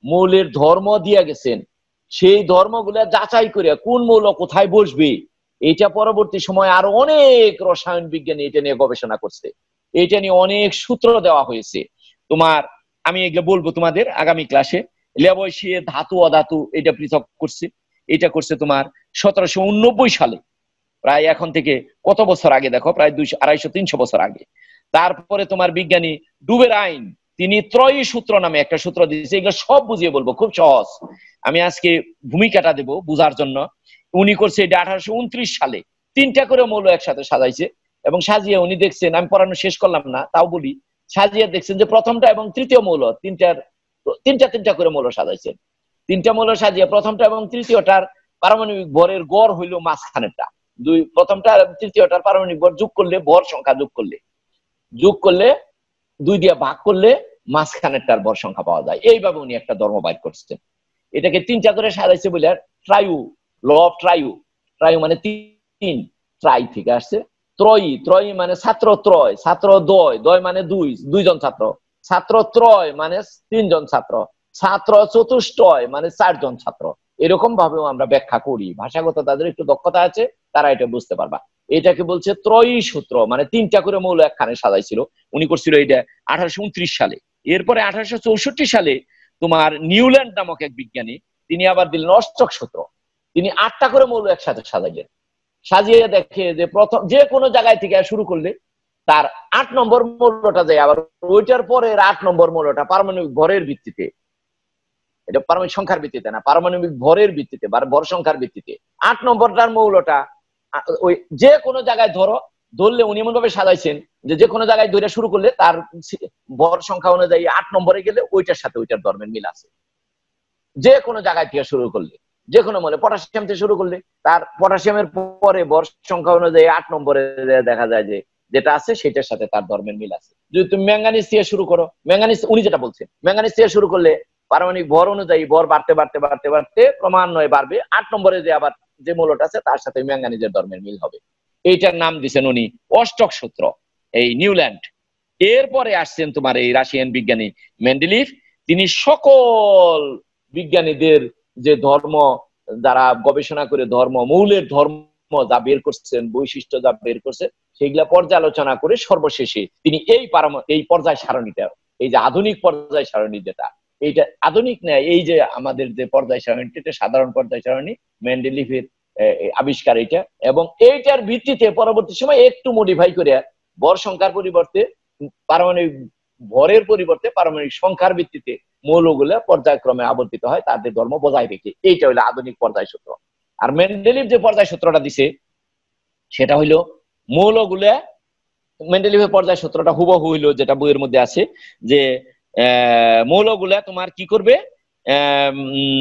মৌলের ধর্ম দিয়া গেছেন, সেই ধর্মগুলা যাচাই করে কোন মৌল কোথায় বসবে, এটা পরবর্তী সময় আরো অনেক রসায়ন বিজ্ঞানী এটা নিয়ে গবেষণা করছে, এটা নিয়ে অনেক সূত্র দেওয়া হয়েছে। তোমার আমি এগুলো বলবো তোমাদের আগামী ক্লাসে। লেবয়সীয় ধাতু অধাতু এটা পৃথক করছে, এটা করছে তোমার সতেরোশো উননব্বই সালে, প্রায় এখন থেকে কত বছর আগে দেখো, প্রায় দুইশো আড়াইশো তিনশো বছর আগে। তারপরে তোমার বিজ্ঞানী ডুবের আইন, তিনি ত্রয়ী সূত্র নামে একটা সূত্র দিয়েছে, এগুলো সব বুঝিয়ে বলবো, খুব সহজ। আমি আজকে ভূমিকাটা দেবো বুঝার জন্য। উনি করছে এটা আঠারোশো উনত্রিশ সালে, তিনটা করে মৌল একসাথে সাজাইছে এবং সাজিয়ে উনি দেখছেন, আমি পড়ানো শেষ করলাম না তাও বলি, সাজিয়ে দেখছেন যে প্রথমটা এবং তৃতীয় মৌল তিনটার তিনটা তিনটা করে মৌল সাজাইছেন। তিনটা মৌল সাজিয়ে প্রথমটা এবং তৃতীয়টার পারমাণবিক ভরের গড় হইল মাঝখানেরটা, দুই প্রথমটা আর তৃতীয়টার পারমাণবিক ভর যোগ করলে, ভর সংখ্যা যোগ করলে যোগ করলে দুই দিয়ে ভাগ করলে মাঝখানেরটার ভর সংখ্যা পাওয়া যায়। এইভাবে উনি একটা ধর্ম বাইর করছেন। এটাকে তিনটা করে সাজাইছে বলে ট্রায়ু, ল অফ ট্রায়ু, ট্রায়ু মানে তিন, ট্রাই থেকে আসছে, ত্রয়ী, ত্রয়ী মানে ছাত্র ত্রয়, ছাত্র দয়, দয় মানে দুই, দুইজন ছাত্র, ছাত্র ত্রয় মানে তিনজন ছাত্র, ছাত্র চতুষ্টয় মানে চারজন ছাত্র। এরকম ভাবেও আমরা ব্যাখ্যা করি, ভাষাগত তাদের একটু দক্ষতা আছে, তারা এটা বুঝতে পারবা। এটাকে বলছে ত্রয়ী সূত্র, মানে তিনটা করে মৌল একখানে সাজাইছিল। উনি করছিল এটা আঠারোশো উনত্রিশ সালে। এরপরে আঠারোশো চৌষট্টি সালে তোমার নিউল্যান্ড নামক এক বিজ্ঞানী, তিনি আবার দিলেন অষ্টক সূত্র। তিনি আটটা করে মৌল একসাথে সাজাইলেন, সাজিয়ে দেখে যে প্রথম যে কোনো জায়গায় থেকে শুরু করলে তার আট নম্বর মৌলটা যায় আবার ওইটার পরের আট নম্বর মৌলটা পারমাণবিক ভরের ভিত্তিতে, এটা পারমাণবিক সংখ্যার ভিত্তিতে না, পারমাণবিক ভরের ভিত্তিতে বা ভর সংখ্যার ভিত্তিতে আট নম্বরটার মৌলটা ওই যে কোনো জায়গায় ধরো, ধরলে উনি এমন ভাবে সাজাইছেন যে যে কোনো জায়গায় ধরে শুরু করলে তার ভর সংখ্যা অনুযায়ী আট নম্বরে গেলে ওইটার সাথে ওইটার ধর্মের মিল আছে। যে কোনো জায়গায় থেকে শুরু করলে, যে কোনো মৌল, পটাশিয়াম থেকে শুরু করলে তার পটাশিয়ামের পরে ভর সংখ্যা অনুযায়ী আট নম্বরে দেখা যায় যে যেটা আছে সেটার সাথে তার ধর্মের মিল আছে। যদি তুমি ম্যাঙ্গানিজ দিয়ে শুরু করো, ম্যাঙ্গানিজ উনি যেটা বলছেন, ম্যাঙ্গানিজ দিয়ে শুরু করলে পারমাণবিক ভর অনুযায়ী ভর বাড়তে বাড়তে বাড়তে বাড়তে ক্রমান্বয়ে বাড়বে, আট নম্বরে যে আবার যে মৌলটা আছে তার সাথে ম্যাঙ্গানিজের ধর্মের মিল হবে। এইটার নাম দিচ্ছেন উনি অষ্টক সূত্র, এই নিউল্যান্ড। এরপরে আসছেন তোমার এই রাশিয়ান বিজ্ঞানী মেন্ডেলিভ। তিনি সকল বিজ্ঞানীদের যে ধর্ম, যারা গবেষণা করে ধর্ম, মৌলের ধর্ম যা বের করছেন, বৈশিষ্ট্য যা বের করছে, সেগুলা পর্যালোচনা করে সর্বশেষে তিনি এই পারম এই পর্যায় সারণীটা, এই যে আধুনিক পর্যায় সারণী যেটা, এইটা আধুনিক নয়, এই যে আমাদের যে পর্যায় সারণীটা, এটা সাধারণ পর্যায় সারণী, মেন্ডেলিভের আবিষ্কার এটা, এবং এইটার ভিত্তিতে পরবর্তী সময় একটু মডিফাই করে ভর সংখ্যার পরিবর্তে পারমাণবিক ভরের পরিবর্তে পারমাণবিক সংখ্যার ভিত্তিতে মৌলগুলো পর্যায়ক্রমে আবর্তিত হয়, তাদের ধর্ম বজায় রেখে। এইটা হইলো আধুনিক পর্যায় সূত্র। আর মেন্ডেলিভ যে পর্যায় সূত্রটা দিছে সেটা হইলো মৌলগুলা, মেন্ডেলিভের পর্যায় সূত্রটা হুবহু হইলো যেটা বইয়ের মধ্যে আছে, যে আহ মৌলগুলা তোমার কি করবে, আহ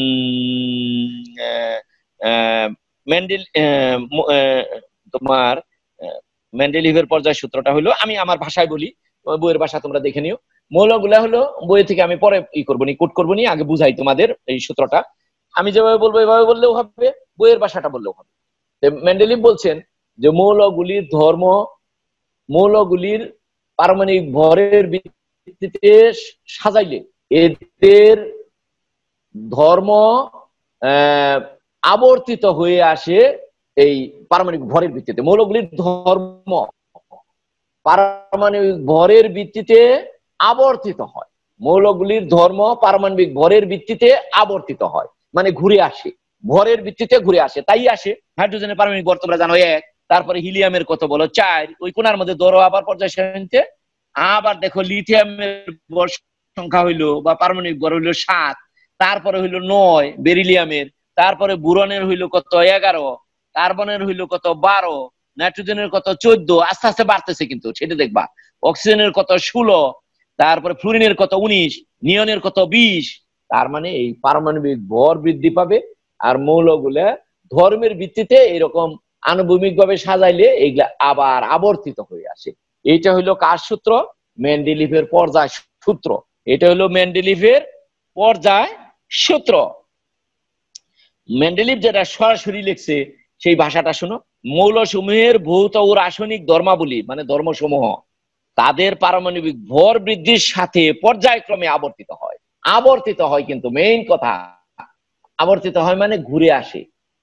আহ মেন্ডেল তোমার মেন্ডেলিভের পর্যায় সূত্রটা হলো, আমি আমার ভাষায় বলি, বইয়ের ভাষা তোমরা দেখে নিও। মৌলগুলা হলো, বই থেকে আমি পরে ই করবো নি, কোট করবো নি, আগে বুঝাই তোমাদের এই সূত্রটা। আমি যেভাবে বলবো এভাবে বললেও হবে, বইয়ের ভাষাটা বললেও হবে। মেন্ডেলিভ বলছেন যে মৌলগুলির ধর্ম, মৌলগুলির পারমাণবিক ভরের ভিত্তিতে সাজাইলে এদের ধর্ম আহ আবর্তিত হয়ে আসে এই পারমাণবিক ভরের ভিত্তিতে। মৌলগুলির ধর্ম পারমাণবিক ভরের ভিত্তিতে আবর্তিত হয়, মৌলগুলির ধর্ম পারমাণবিক ভরের ভিত্তিতে আবর্তিত হয়, মানে ঘুরে আসে, ভরের ভিত্তিতে ঘুরে আসে। তাই আসে হাইড্রোজেনের পারমাণবিক ভর তোমরা জানো এক, তারপরে হিলিয়ামের কত বলো চার, ওই কোণার মধ্যে ধরো আবার পর্যায় সারণীতে আবার দেখো লিথিয়ামের ভর সংখ্যা হইলো বা পারমাণবিক ভর হইলো সাত, তারপরে হইলো নয় বেরিলিয়ামের, তারপরে বুরনের হইলো কত এগারো, কার্বনের হইলো কত বারো, নাইট্রোজেনের কত চোদ্দ, আস্তে আস্তে বাড়তেছে কিন্তু সেটা দেখবা। অক্সিজেনের কত ষোলো, তারপরে ফ্লুরিনের কত উনিশ, নিয়নের কত বিশ। তার মানে এই পারমাণবিক ভর বৃদ্ধি পাবে, আর মৌলগুলা ধর্মের ভিত্তিতে এরকম আনুভূমিক ভাবে সাজাইলে এগুলা আবার আবর্তিত হয়ে আসে। এইটা হইলো কার সূত্র? মেন্ডেলিভের পর্যায় সূত্র। এটা হলো মেন্ডেলিভের পর্যায় সূত্র। মেন্ডেলিভ যেটা সরাসরি লিখছে সেই ভাষাটা শোনো। মৌলসমূহের ভৌত ও রাসায়নিক ধর্মাবলী, মানে ধর্মসমূহ, তাদের পারমাণবিক ভর বৃদ্ধির সাথে পর্যায়ক্রমে আবর্তিত হয়। আবর্তিত হয়, কিন্তু মেইন কথা আবর্তিত হয় মানে ঘুরে আসে।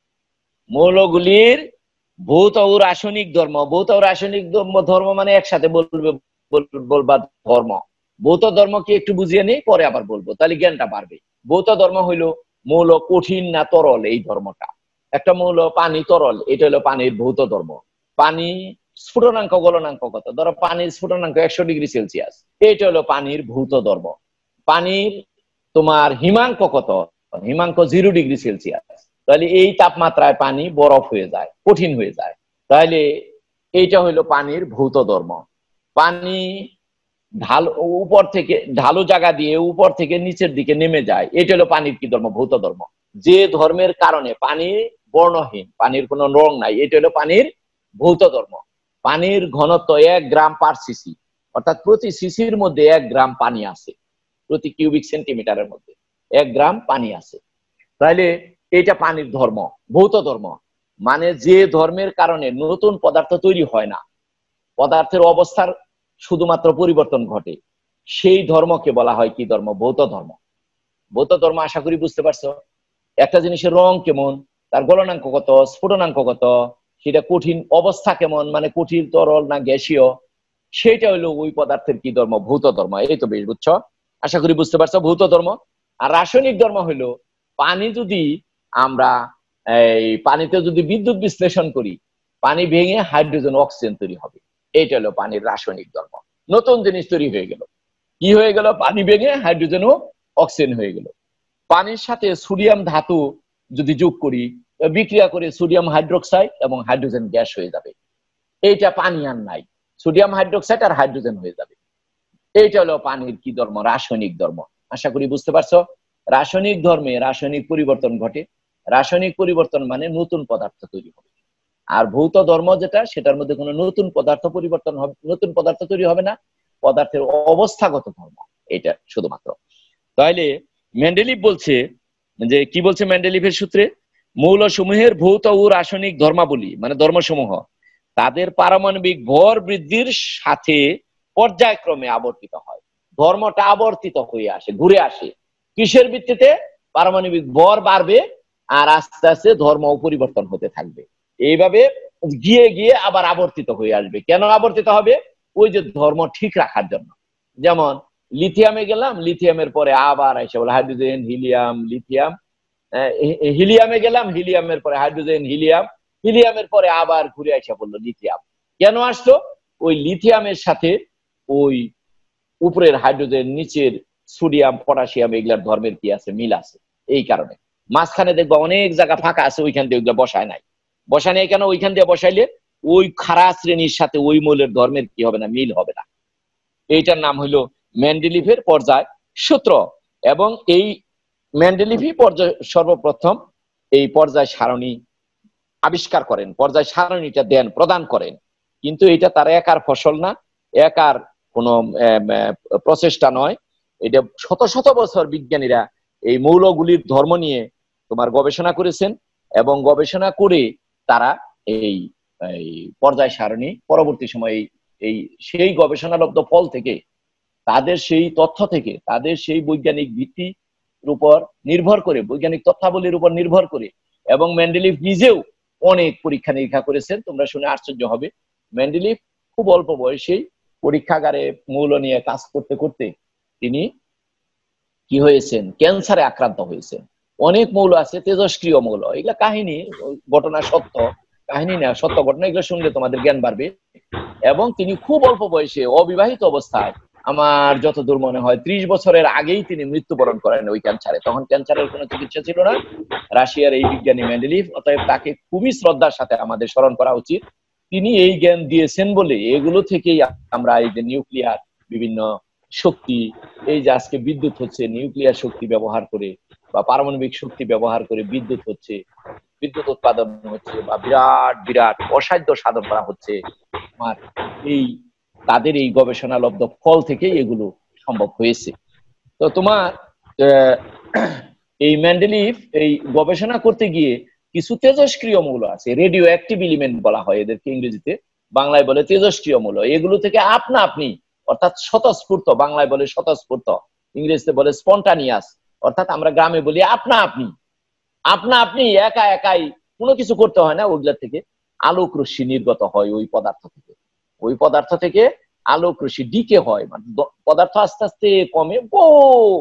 মৌলগুলির ভৌত ও রাসায়নিক ধর্ম, ভৌত ও রাসায়নিক ধর্ম মানে একসাথে বলবে বলবা ধর্ম। ভৌত ধর্ম কি একটু বুঝিয়ে নেই, পরে আবার বলবো, তাহলে জ্ঞানটা বাড়বে। ভৌত ধর্ম হইলো মৌল কঠিন না তরল, এই ধর্মটা। একটা মৌল পানি তরল, এটা হলো পানির ভৌত ধর্ম। পানি স্ফুটনাঙ্ক গলনাঙ্ক কত, ধরো পানির স্ফুটনাঙ্ক একশো ডিগ্রি সেলসিয়াস, এটা হলো পানির ভৌত ধর্ম। পানির তোমার হিমাঙ্ক কত, হিমাঙ্ক জিরো ডিগ্রি সেলসিয়াস, তাহলে এই তাপমাত্রায় পানি বরফ হয়ে যায়, কঠিন হয়ে যায়। তাহলে এইটা হইলো পানির ভৌত ধর্ম। পানি ঢাল উপর থেকে ঢালু জায়গা দিয়ে উপর থেকে নিচের দিকে নেমে যায়, এটা হলো পানির কি ধর্ম, ভৌত ধর্ম। যে ধর্মের কারণে পানি বর্ণহীন, পানির কোনো রং নাই, এটা হলো পানির ভৌত ধর্ম। পানির ঘনত্ব এক গ্রাম পার সিসি, অর্থাৎ প্রতি সিসির মধ্যে এক গ্রাম পানি আছে, প্রতি কিউবিক সেন্টিমিটারের মধ্যে এক গ্রাম পানি আছে। তাহলে এটা পানির ধর্ম, ভৌত ধর্ম। মানে যে ধর্মের কারণে নতুন পদার্থ তৈরি হয় না, পদার্থের অবস্থার শুধুমাত্র পরিবর্তন ঘটে, সেই ধর্মকে বলা হয় কি ধর্ম, ভৌত ধর্ম। ভৌত ধর্ম আশা করি বুঝতে পারছো। একটা জিনিসের রং কেমন, তার গলনাঙ্ক কত, স্ফুটনাঙ্ক কত, সেটা কঠিন অবস্থা কেমন, মানে কঠিন তরল না গ্যাসীয়, সেটা হলো ওই পদার্থের কি ধর্ম, ভৌত ধর্ম। এই তো বেশ বুঝছো, আশা করি বুঝতে পারছো ভৌত ধর্ম। আর রাসায়নিক ধর্ম হলো পানি যদি আমরা এই পানিতে যদি বিদ্যুৎ বিশ্লেষণ করি, পানি ভেঙে হাইড্রোজেন অক্সিজেন তৈরি হবে, এইটা হলো পানির রাসায়নিক ধর্ম। নতুন জিনিস তৈরি হয়ে গেল, কি হয়ে গেল, পানি ভেঙে হাইড্রোজেন ও অক্সিজেন হয়ে গেল। পানির সাথে সোডিয়াম ধাতু যদি যোগ করি, বিক্রিয়া করে সোডিয়াম হাইড্রোক্সাইড এবং হাইড্রোজেন গ্যাস হয়ে যাবে, এইটা পানি আর নাই, সোডিয়াম হাইড্রোক্সাইড আর হাইড্রোজেন হয়ে যাবে। এইটা হলো পানির কি ধর্ম, রাসায়নিক ধর্ম। আশা করি বুঝতে পারছো। রাসায়নিক ধর্মে রাসায়নিক পরিবর্তন ঘটে, রাসায়নিক পরিবর্তন মানে নতুন পদার্থ তৈরি হবে। আর ভৌত ধর্ম যেটা, সেটার মধ্যে কোনো নতুন পদার্থ পরিবর্তন হবে, নতুন পদার্থ তৈরি হবে না, পদার্থের অবস্থাগত ধর্ম এটা শুধুমাত্র। তাহলে মেন্ডেলিভ বলছে যে কি বলছে মেন্ডেলিভের সূত্রে, মৌলসমূহের ভৌত ও রাসায়নিক ধর্মাবলী মানে ধর্মসমূহ তাদের পারমাণবিক ভর বৃদ্ধির সাথে পর্যায়ক্রমে আবর্তিত হয়। ধর্মটা আবর্তিত হয়ে আসে, ঘুরে আসে, কিসের ভিত্তিতে, পারমাণবিক ভর বাড়বে আর আস্তে আস্তে ধর্ম পরিবর্তন হতে থাকবে। এইভাবে গিয়ে গিয়ে আবার আবর্তিত হয়ে আসবে। কেন আবর্তিত হবে, ওই যে ধর্ম ঠিক রাখার জন্য। যেমন লিথিয়ামে গেলাম, লিথিয়ামের পরে আবার এসে বলে হাইড্রোজেন হিলিয়াম লিথিয়াম, হিলিয়ামে গেলাম, হিলিয়ামের পরে হাইড্রোজেন হিলিয়াম, হিলিয়ামের পরে আবার ঘুরে আসা বললো লিথিয়াম। কেন আসতো, ওই লিথিয়ামের সাথে ওই উপরের হাইড্রোজেন নিচের সোডিয়াম পটাশিয়াম এগুলার ধর্মের কি আছে, মিল আছে। এই কারণে মাঝখানে দেখবো অনেক জায়গা ফাঁকা আছে, ওইখান দিয়ে ওইগুলা বসায় নাই। বসায় নাই কেন, ওইখান দিয়ে বসাইলে ওই খারাপ শ্রেণীর সাথে ওই মৌলের ধর্মের কি হবে না, মিল হবে না। এইটার নাম হইলো মেন্ডেলিভের পর্যায় সূত্র। এবং এই মেন্ডেলিভই পর্যায় সর্বপ্রথম এই পর্যায় সারণী আবিষ্কার করেন, পর্যায় সারণীটা দেন, প্রদান করেন। কিন্তু এটা তার একার ফসল না, একার কোনো প্রচেষ্টা নয়। এটা শত শত বছর বিজ্ঞানীরা এই মৌলগুলির ধর্ম নিয়ে তোমার গবেষণা করেছেন, এবং গবেষণা করে তারা এই পর্যায় সারণী পরবর্তী সময়ে এই সেই গবেষণালব্ধ ফল থেকে, তাদের সেই তথ্য থেকে, তাদের সেই বৈজ্ঞানিক ভিত্তির উপর নির্ভর করে, বৈজ্ঞানিক তথ্যাবলীর উপর নির্ভর করে, এবং মেন্ডেলিভ নিজেও অনেক পরীক্ষা নিরীক্ষা করেছেন। তোমরা শুনে আশ্চর্য হবে, মেন্ডেলিভ খুব অল্প বয়সেই পরীক্ষাগারে মৌল নিয়ে কাজ করতে করতে তিনি কি হয়েছেন, ক্যান্সারে আক্রান্ত হয়েছেন। অনেক মৌল আছে তেজস্ক্রিয় মৌল, এগুলা কাহিনী, ঘটনা সত্য কাহিনী না, সত্য ঘটনা, এগুলো শুনলে তোমাদের জ্ঞান বাড়বে। এবং তিনি খুব অল্প বয়সে অবিবাহিত অবস্থায়, আমার যতদূর মনে হয় ত্রিশ বছরের আগেই তিনি মৃত্যুবরণ করেন ওই ক্যান্সারে। তখন ক্যান্সারের কোনো চিকিৎসা ছিল না। রাশিয়ার এই বিজ্ঞানী মেন্ডেলিভ, অতএব তাকে খুবই শ্রদ্ধার সাথে আমাদের স্মরণ করা উচিত। তিনি এই জ্ঞান দিয়েছেন বলে এগুলো থেকেই আমরা এই যে নিউক্লিয়ার বিভিন্ন শক্তি, এই যে আজকে বিদ্যুৎ হচ্ছে নিউক্লিয়ার শক্তি ব্যবহার করে বা পারমাণবিক শক্তি ব্যবহার করে বিদ্যুৎ হচ্ছে, বিদ্যুৎ উৎপাদন হচ্ছে, বা বিরাট বিরাট অসাধ্য সাধন করা হচ্ছে, আমার এই তাদের এই গবেষণালব্ধ ফল থেকেই এগুলো সম্ভব হয়েছে। তো তোমার এই মেন্ডেলিভ এই গবেষণা করতে গিয়ে কিছু তেজস্ক্রিয় মৌল আছে, রেডিও অ্যাক্টিভ এলিমেন্ট বলা হয় এদেরকে ইংরেজিতে, বাংলায় বলে তেজস্ক্রিয় মৌল। এগুলো থেকে আপনা আপনি অর্থাৎ স্বতঃস্ফূর্ত, বাংলায় বলে স্বতঃস্ফূর্ত, ইংরেজিতে বলে স্পন্টানিয়াস, অর্থাৎ আমরা গ্রামে বলি আপনা আপনি, আপনা আপনি একা একাই কোনো কিছু করতে হয় না, ওইগুলা থেকে আলোক রশ্মি নির্গত হয় ওই পদার্থ থেকে। ওই পদার্থ থেকে আলোক রশ্মি ডিকে হয়, মানে পদার্থ আস্তে আস্তে কমে, বহু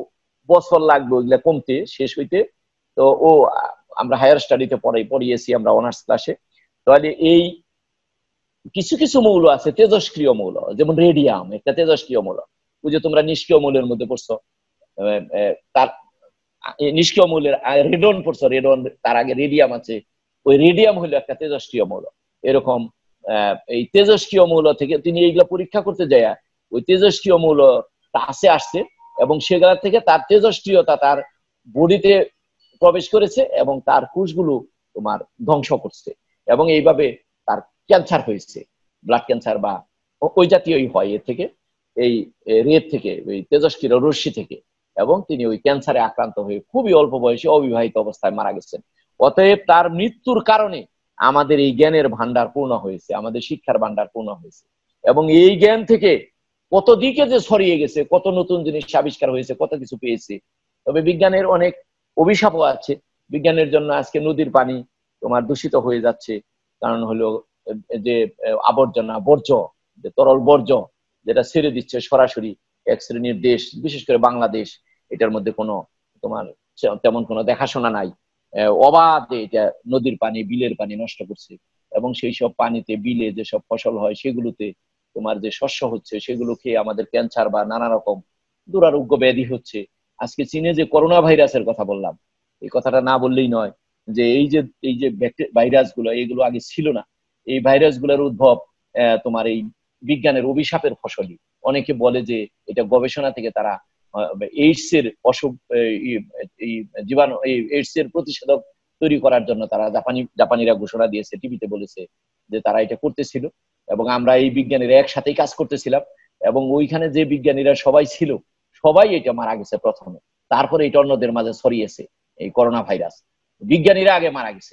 বছর লাগবে ওইগুলা কমতে, শেষ হইতে। তো ও আমরা হায়ার স্টাডিতে পড়াই পড়িয়েছি আমরা অনার্স ক্লাসে। তাহলে এই কিছু কিছু মৌল আছে তেজস্ক্রিয় মৌল, যেমন রেডিয়াম একটা তেজস্ক্রিয় মৌল, ওই যে তোমরা নিষ্ক্রিয় মৌলের মধ্যে পড়ছো, তার নিষ্ক্রিয় মৌলের রেডন পড়ছো, রেডন তার আগে রেডিয়াম আছে, ওই রেডিয়াম হলো একটা তেজস্ক্রিয় মৌল। এরকম আহ এই তেজস্ক্রিয় মৌল থেকে তিনি এইগুলা পরীক্ষা করতে যায়, ওই তেজস্ক্রিয় মৌল আসে আসছে এবং সেগুলা থেকে তার তেজস্ক্রিয়তা তার বডিতে প্রবেশ করেছে এবং তার কোষগুলো তোমার ধ্বংস করছে, এবং এইভাবে তার ক্যান্সার হয়েছে, ব্লাড ক্যান্সার বা ওই জাতীয়ই হয় এর থেকে, এই রেড থেকে, ওই তেজস্ক্রিয় রশ্মি থেকে। এবং তিনি ওই ক্যান্সারে আক্রান্ত হয়ে খুবই অল্প বয়সে অবিবাহিত অবস্থায় মারা গেছেন। অতএব তার মৃত্যুর কারণে আমাদের এই জ্ঞানের ভান্ডার পূর্ণ হয়েছে, আমাদের শিক্ষার ভান্ডার পূর্ণ হয়েছে, এবং এই জ্ঞান থেকে কত দিকে যে ছড়িয়ে গেছে, কত নতুন জিনিস আবিষ্কার হয়েছে, কত কিছু পেয়েছে। তবে বিজ্ঞানের অনেক অভিশাপও আছে। বিজ্ঞানের জন্য আজকে নদীর পানি তোমার দূষিত হয়ে যাচ্ছে, কারণ হলো যে আবর্জনা, বর্জ্য, যে তরল বর্জ্য যেটা ছেড়ে দিচ্ছে সরাসরি এক শ্রেণীর দেশ, বিশেষ করে বাংলাদেশ, এটার মধ্যে কোনো তোমার তেমন কোনো দেখাশোনা নাই, অবাধে এটা নদীর পানি, বিলের পানি নষ্ট করছে, এবং সেই সব পানিতে, বিলে যেসব ফসল হয় সেগুলোতে তোমার যে শস্য হচ্ছে, সেগুলো খেয়ে আমাদের ক্যান্সার বা নানা রকম দুরারোগ্য ব্যাধি হচ্ছে। আজকে চীনে যে করোনা ভাইরাসের কথা বললাম, এই কথাটা না বললেই নয়, যে এই যে এই যে ভাইরাস গুলো, এগুলো আগে ছিল না। এই ভাইরাস গুলোর উদ্ভব তোমার এই বিজ্ঞানের অভিশাপের ফসলই। অনেকে বলে যে এটা গবেষণা থেকে তারা এইডস এর অসুখ, এই জীবাণু, এই এইডস এর প্রতিষেধক তৈরি করার জন্য তারা জাপানি জাপানিরা ঘোষণা দিয়েছে, টিভিতে বলেছে যে তারা এটা করতেছিল, এবং আমরা এই বিজ্ঞানীরা একসাথেই কাজ করতেছিলাম, এবং ওইখানে যে বিজ্ঞানীরা সবাই ছিল সবাই এটা মারা গেছে প্রথমে, তারপরে এটা অন্যদের মাঝে ছড়িয়েছে এই করোনা ভাইরাস। বিজ্ঞানীরা আগে মারা গেছে,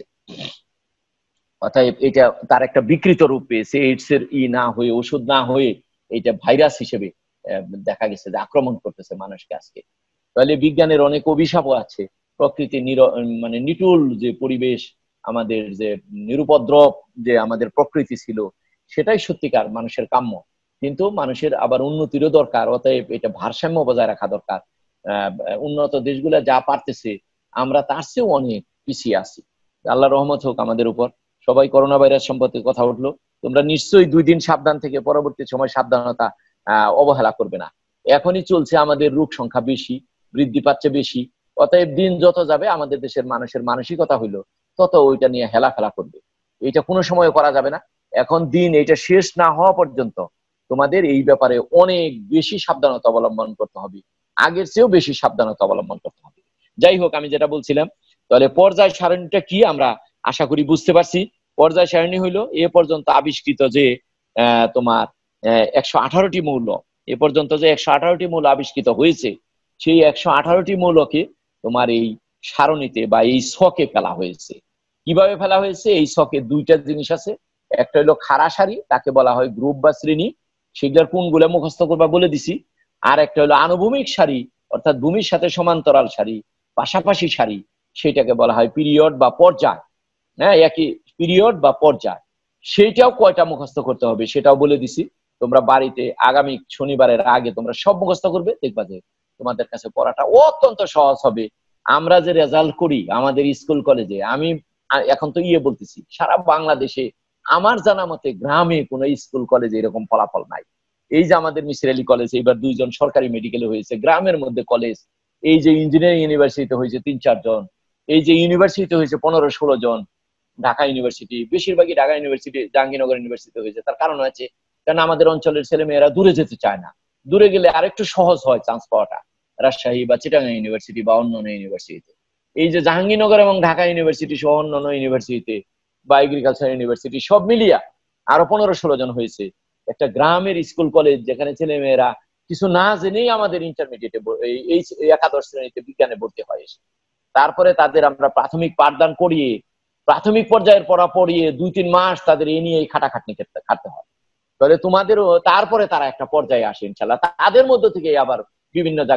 অতএব এটা তার একটা বিকৃত রূপ পেয়েছে, এইডস এর ই না হয়ে, ওষুধ না হয়ে এটা ভাইরাস হিসেবে দেখা গেছে যে আক্রমণ করতেছে মানুষকে আজকে। তাহলে বিজ্ঞানের অনেক অভিশাপও আছে। প্রকৃতি নির মানে নিটুল যে পরিবেশ, আমাদের যে নিরুপদ্রব যে আমাদের প্রকৃতি ছিল, সেটাই সত্যিকার মানুষের কাম্য, কিন্তু মানুষের আবার উন্নতিরও দরকার। অতএব এটা ভারসাম্য বজায় রাখা দরকার। আহ উন্নত দেশগুলা যা পারতেছে আমরা তার চেয়েও অনেক পিছিয়ে আছি। আল্লাহ রহমত হোক আমাদের উপর। সবাই করোনা ভাইরাস সম্পর্কে কথা উঠলো, তোমরা নিশ্চয়ই দুই দিন সাবধান থেকে পরবর্তী সময় সাবধানতা আহ অবহেলা করবে না। এখনই চলছে আমাদের রোগ সংখ্যা বেশি, বৃদ্ধি পাচ্ছে বেশি, অতএব দিন যত যাবে আমাদের দেশের মানুষের মানসিকতা হইলো তত ওইটা নিয়ে হেলা ফেলা করবে। এটা কোনো সময় করা যাবে না। এখন দিন এটা শেষ না হওয়া পর্যন্ত তোমাদের এই ব্যাপারে অনেক বেশি সাবধানতা অবলম্বন করতে হবে, আগের চেয়েও বেশি সাবধানতা অবলম্বন করতে হবে। যাই হোক, আমি যেটা বলছিলাম, তাহলে পর্যায় সারণীটা কি আমরা আশা করি বুঝতে পারছি। পর্যায় সারণী হইলো এ পর্যন্ত আবিষ্কৃত যে আহ তোমার আহ একশো আঠারোটি মৌল, এ পর্যন্ত যে একশো আঠারোটি মৌল আবিষ্কৃত হয়েছে, সেই একশো আঠারোটি মৌলকে তোমার এই সারণীতে বা এই ছকে ফেলা হয়েছে। কিভাবে ফেলা হয়েছে? এই ছকে দুইটা জিনিস আছে, একটা হলো খাড়া সারি, তাকে বলা হয় গ্রুপ বা শ্রেণী, সেগুলোর কোনগুলো মুখস্থ করবা বলে দিছি। আর একটা হলো আনুভূমিক সারি, অর্থাৎ ভূমির সাথে সমান্তরাল সারি, পাশাপাশি সারি, সেটাকে বলা হয় পিরিয়ড বা পর্যায়। হ্যাঁ, একই পিরিয়ড বা পর্যায়। সেইটাও কয়টা মুখস্থ করতে হবে সেটাও বলে দিছি। তোমরা বাড়িতে আগামী শনিবারের আগে তোমরা সব মুখস্থ করবে, দেখবা যে তোমাদের কাছে পড়াটা অত্যন্ত সহজ হবে। আমরা যে রেজাল্ট করি আমাদের স্কুল কলেজে, আমি এখন তো ইয়ে বলতেছি, সারা বাংলাদেশে আমার জানা মতে গ্রামে কোনো স্কুল কলেজে এরকম ফলাফল নাই। এই যে আমাদের মিসির আলী কলেজ এবার দুইজন সরকারি মেডিকেলে হয়েছে, গ্রামের মধ্যে কলেজ। এই যে ইঞ্জিনিয়ারিং ইউনিভার্সিটিতে হয়েছে তিন চারজন, এই যে ইউনিভার্সিটিতে হয়েছে পনেরো ষোলো জন, ঢাকা ইউনিভার্সিটি, বেশিরভাগই ঢাকা ইউনিভার্সিটি, জাহাঙ্গীরনগর ইউনিভার্সিটি হয়েছে। তার কারণ আছে, কারণ আমাদের অঞ্চলের ছেলে মেয়েরা দূরে যেতে চায় না, দূরে গেলে আরেকটু সহজ হয় চান্স পাওয়াটা, রাজশাহী বা চিটাগাং ইউনিভার্সিটি বা অন্যান্য ইউনিভার্সিটিতে। এই যে জাহাঙ্গীরনগর এবং ঢাকা ইউনিভার্সিটি সহ অন্যান্য ইউনিভার্সিটিতে বা এগ্রিকালচার ইউনিভার্সিটি সব মিলিয়া আরো পনেরো ষোলো জন হয়েছে। একটা গ্রামের স্কুল কলেজ যেখানে ছেলে মেয়েরা কিছু না জেনেই আমাদের ইন্টারমিডিয়েটে এই একাদশ শ্রেণীতে বিজ্ঞানে ভর্তি হয়, তারপরে তাদের আমরা প্রাথমিক পাঠদান করিয়ে, প্রাথমিক পর্যায়ের পড়া পড়িয়ে দুই তিন মাস তাদের এই নিয়ে খাটাখাটনি খাটতে হয়। তাহলে তোমাদেরও তারপরে তারা একটা পর্যায়ে আসে ইনশাল্লাহ। তাদের মধ্য থেকে আবার বিভিন্ন জায়গায়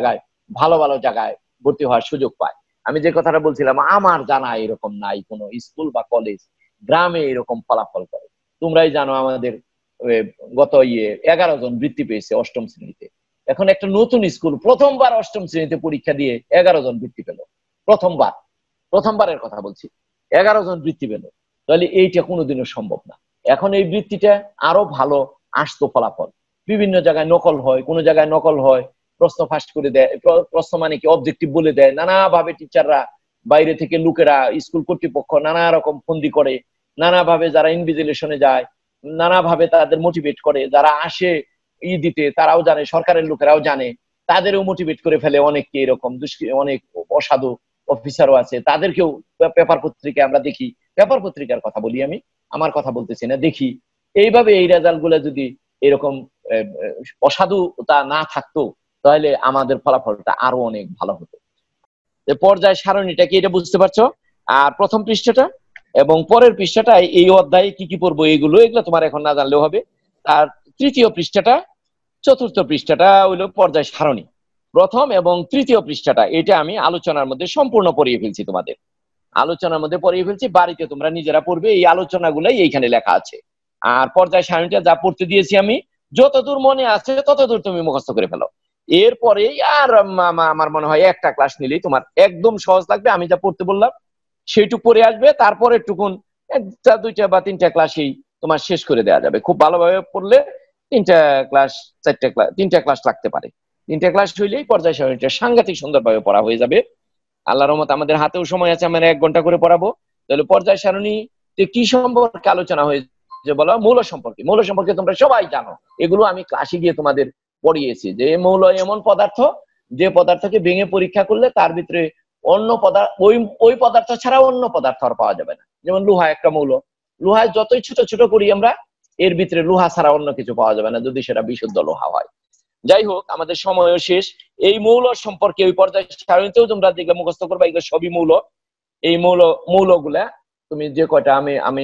ভালো ভালো জায়গায় ভর্তি হওয়ার সুযোগ পায়। আমি যে কথাটা বলছিলাম, আমার জানা এরকম নাই কোনো স্কুল বা কলেজ গ্রামে এরকম ফলাফল করে। তোমরাই জানো আমাদের গত ইয়ে এগারো জন বৃত্তি পেয়েছে অষ্টম শ্রেণীতে। এখন একটা নতুন স্কুল প্রথমবার অষ্টম শ্রেণীতে পরীক্ষা দিয়ে এগারো জন বৃত্তি পেল, প্রথমবার, প্রথমবারের কথা বলছি, এগারো জন বৃত্তি পেল। তাহলে এইটা কোনোদিনও সম্ভব না। এখন এই বৃত্তিটা আরো ভালো আসতো ফলাফল। বিভিন্ন জায়গায় নকল হয়, কোনো জায়গায় নকল হয়, প্রশ্ন ফাঁস করে দেয়, প্রশ্ন মানে কি অবজেক্টিভ বলে দেয়, নানাভাবে টিচাররা, বাইরে থেকে লোকেরা, স্কুল কর্তৃপক্ষ নানা রকম ফন্দি করে, নানাভাবে যারা ইনভিজিলেশনে যায় নানাভাবে তাদের মোটিভেট করে, যারা আসে ই দিতে তারাও জানে, সরকারের লোকেরাও জানে, তাদেরও মোটিভেট করে ফেলে অনেককে। এরকম অনেক অসাধু অফিসারও আছে, তাদেরকেও পেপার পত্রিকায় আমরা দেখি, পেপার পত্রিকার কথা বলি আমি, আমার কথা বলতেছি না, দেখি। এইভাবে এই রেজাল্ট গুলো যদি এরকম অসাধুতা না থাকতো তাহলে আমাদের ফলাফলটা আরো অনেক ভালো হতো। পর্যায় সারণীটা কি এটা বুঝতে পারছো? আর প্রথম পৃষ্ঠাটা এবং পরের পৃষ্ঠাটায় এই অধ্যায়ে কি কি পড়বো এইগুলো, এগুলো তোমার এখন না জানলেও হবে। আর তৃতীয় পৃষ্ঠাটা, চতুর্থ পৃষ্ঠাটা হইলো পর্যায় সারণী। প্রথম এবং তৃতীয় পৃষ্ঠাটা এটা আমি আলোচনার মধ্যে সম্পূর্ণ পড়িয়ে ফেলছি, তোমাদের আলোচনার মধ্যে পড়িয়ে ফেলছি। বাড়িতে তোমরা নিজেরা পড়বে, এই আলোচনাগুলাই এইখানে লেখা আছে। আর পর্যায় সারণীটা যা পড়তে দিয়েছি আমি, যতদূর মনে আছে ততদূর তুমি মুখস্থ করে ফেলো। এরপরে আর আমার মনে হয় একটা ক্লাস নিলেই তোমার একদম সহজ লাগবে। আমি যা পড়তে বললাম সেইটুকু পড়ে আসবে, তারপরে টুকুন একটা দুইটা বা তিনটা ক্লাসেই তোমার শেষ করে দেওয়া যাবে। খুব ভালোভাবে পড়লে তিনটা ক্লাস, চারটা ক্লাস, তিনটা ক্লাস লাগতে পারে। তিনটা ক্লাস হইলেই পর্যায় সারণীটা সাংঘাতিক সুন্দরভাবে পড়া হয়ে যাবে। আল্লাহর রহমতে আমাদের হাতেও সময় আছে, আমরা এক ঘন্টা করে পড়াবো। তাহলে পর্যায় সারণীতে কি সম্পর্কে আলোচনা হয়েছে বলো? মৌল সম্পর্কে। মৌল সম্পর্কে তোমরা সবাই জানো, এগুলো আমি ক্লাসে গিয়ে তোমাদের পড়িয়েছি যে মৌল এমন পদার্থ যে পদার্থকে ভেঙে পরীক্ষা করলে তার ভিতরে অন্য পদার্থ, ওই ওই পদার্থ ছাড়া অন্য পদার্থ আর পাওয়া যাবে না। যেমন লোহা একটা মৌল, লোহায় যতই ছোট ছোট করি আমরা, এর ভিতরে লোহা ছাড়া অন্য কিছু পাওয়া যাবে না যদি সেটা বিশুদ্ধ লোহা হয়। যাই হোক, আমাদের সময়ও শেষ। এই মৌল সম্পর্কে ওই পর্যায় সারণীতেও তোমরা যেগুলো মুখস্থ করবা এগুলো সবই মৌল। এই মৌল মৌলগুলা তুমি যে কয়টা আমি আমি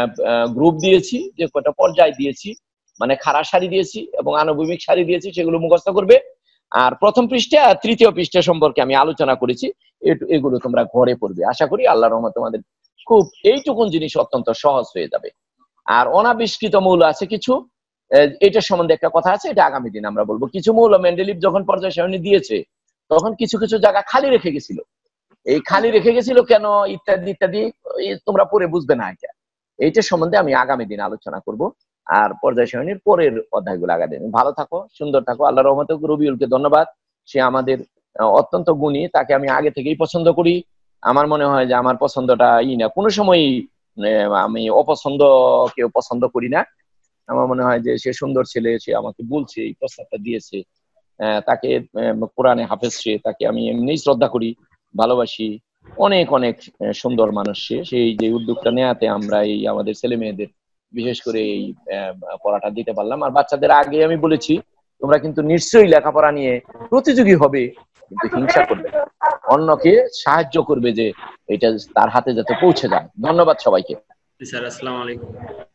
গ্রুপ দিয়েছি, যে কয়টা পর্যায় দিয়েছি, মানে খাড়া সারি দিয়েছি এবং আনুভূমিক সারি দিয়েছি, সেগুলো মুখস্থ করবে। আর প্রথম পৃষ্ঠা আর তৃতীয় পৃষ্ঠা সম্পর্কে আমি আলোচনা করেছি, এগুলো তোমরা ঘরে পড়বে। আশা করি আল্লাহর রহমতে তোমাদের খুব এইটুকুন জিনিস অত্যন্ত সহজ হয়ে যাবে। আর অনাবিষ্কৃত মৌল আছে কিছু, এটার সম্বন্ধে একটা কথা আছে, এটা আগামী দিন আমরা বলবো। কিছু মৌল মেন্ডেলিভ যখন পর্যায় সারণী দিয়েছে তখন কিছু কিছু জায়গা খালি রেখে গেছিল। এই খালি রেখে গেছিল কেন ইত্যাদি ইত্যাদি তোমরা পরে বুঝবে না। এটা এইটার সম্বন্ধে আমি আগামী দিন আলোচনা করব। আর পর্যায় সারণীর পরের অধ্যায়গুলো আগামী দিন। ভালো থাকো, সুন্দর থাকো। আল্লাহর রহমতে রবিউলকে ধন্যবাদ, সে আমাদের অত্যন্ত গুণী, তাকে আমি আগে থেকেই পছন্দ করি। আমার মনে হয় যে আমার পছন্দটা ই না, কোনো সময়ই আমি অপছন্দ কেউ পছন্দ করি না। আমার মনে হয় যে সে সুন্দর ছেলে, সে আমাকে বলছে, এই প্রস্তাবটা দিয়েছে, তাকে কোরআনে হাফেজ, সে তাকে আমি এমনি শ্রদ্ধা করি, ভালোবাসি। অনেক অনেক সুন্দর মানুষ সে। সেই যে উদ্যোগটা নেওয়াতে আমরা এই আমাদের ছেলে মেয়েদের বিশেষ করে এই পড়াটা দিতে পারলাম। আর বাচ্চাদের আগে আমি বলেছি তোমরা কিন্তু নিশ্চয়ই লেখাপড়া নিয়ে প্রতিযোগী হবে, কিন্তু হিংসা করবে, অন্যকে সাহায্য করবে যে এটা তার হাতে যাতে পৌঁছে যায়। ধন্যবাদ সবাইকে। স্যার, আসসালামু আলাইকুম।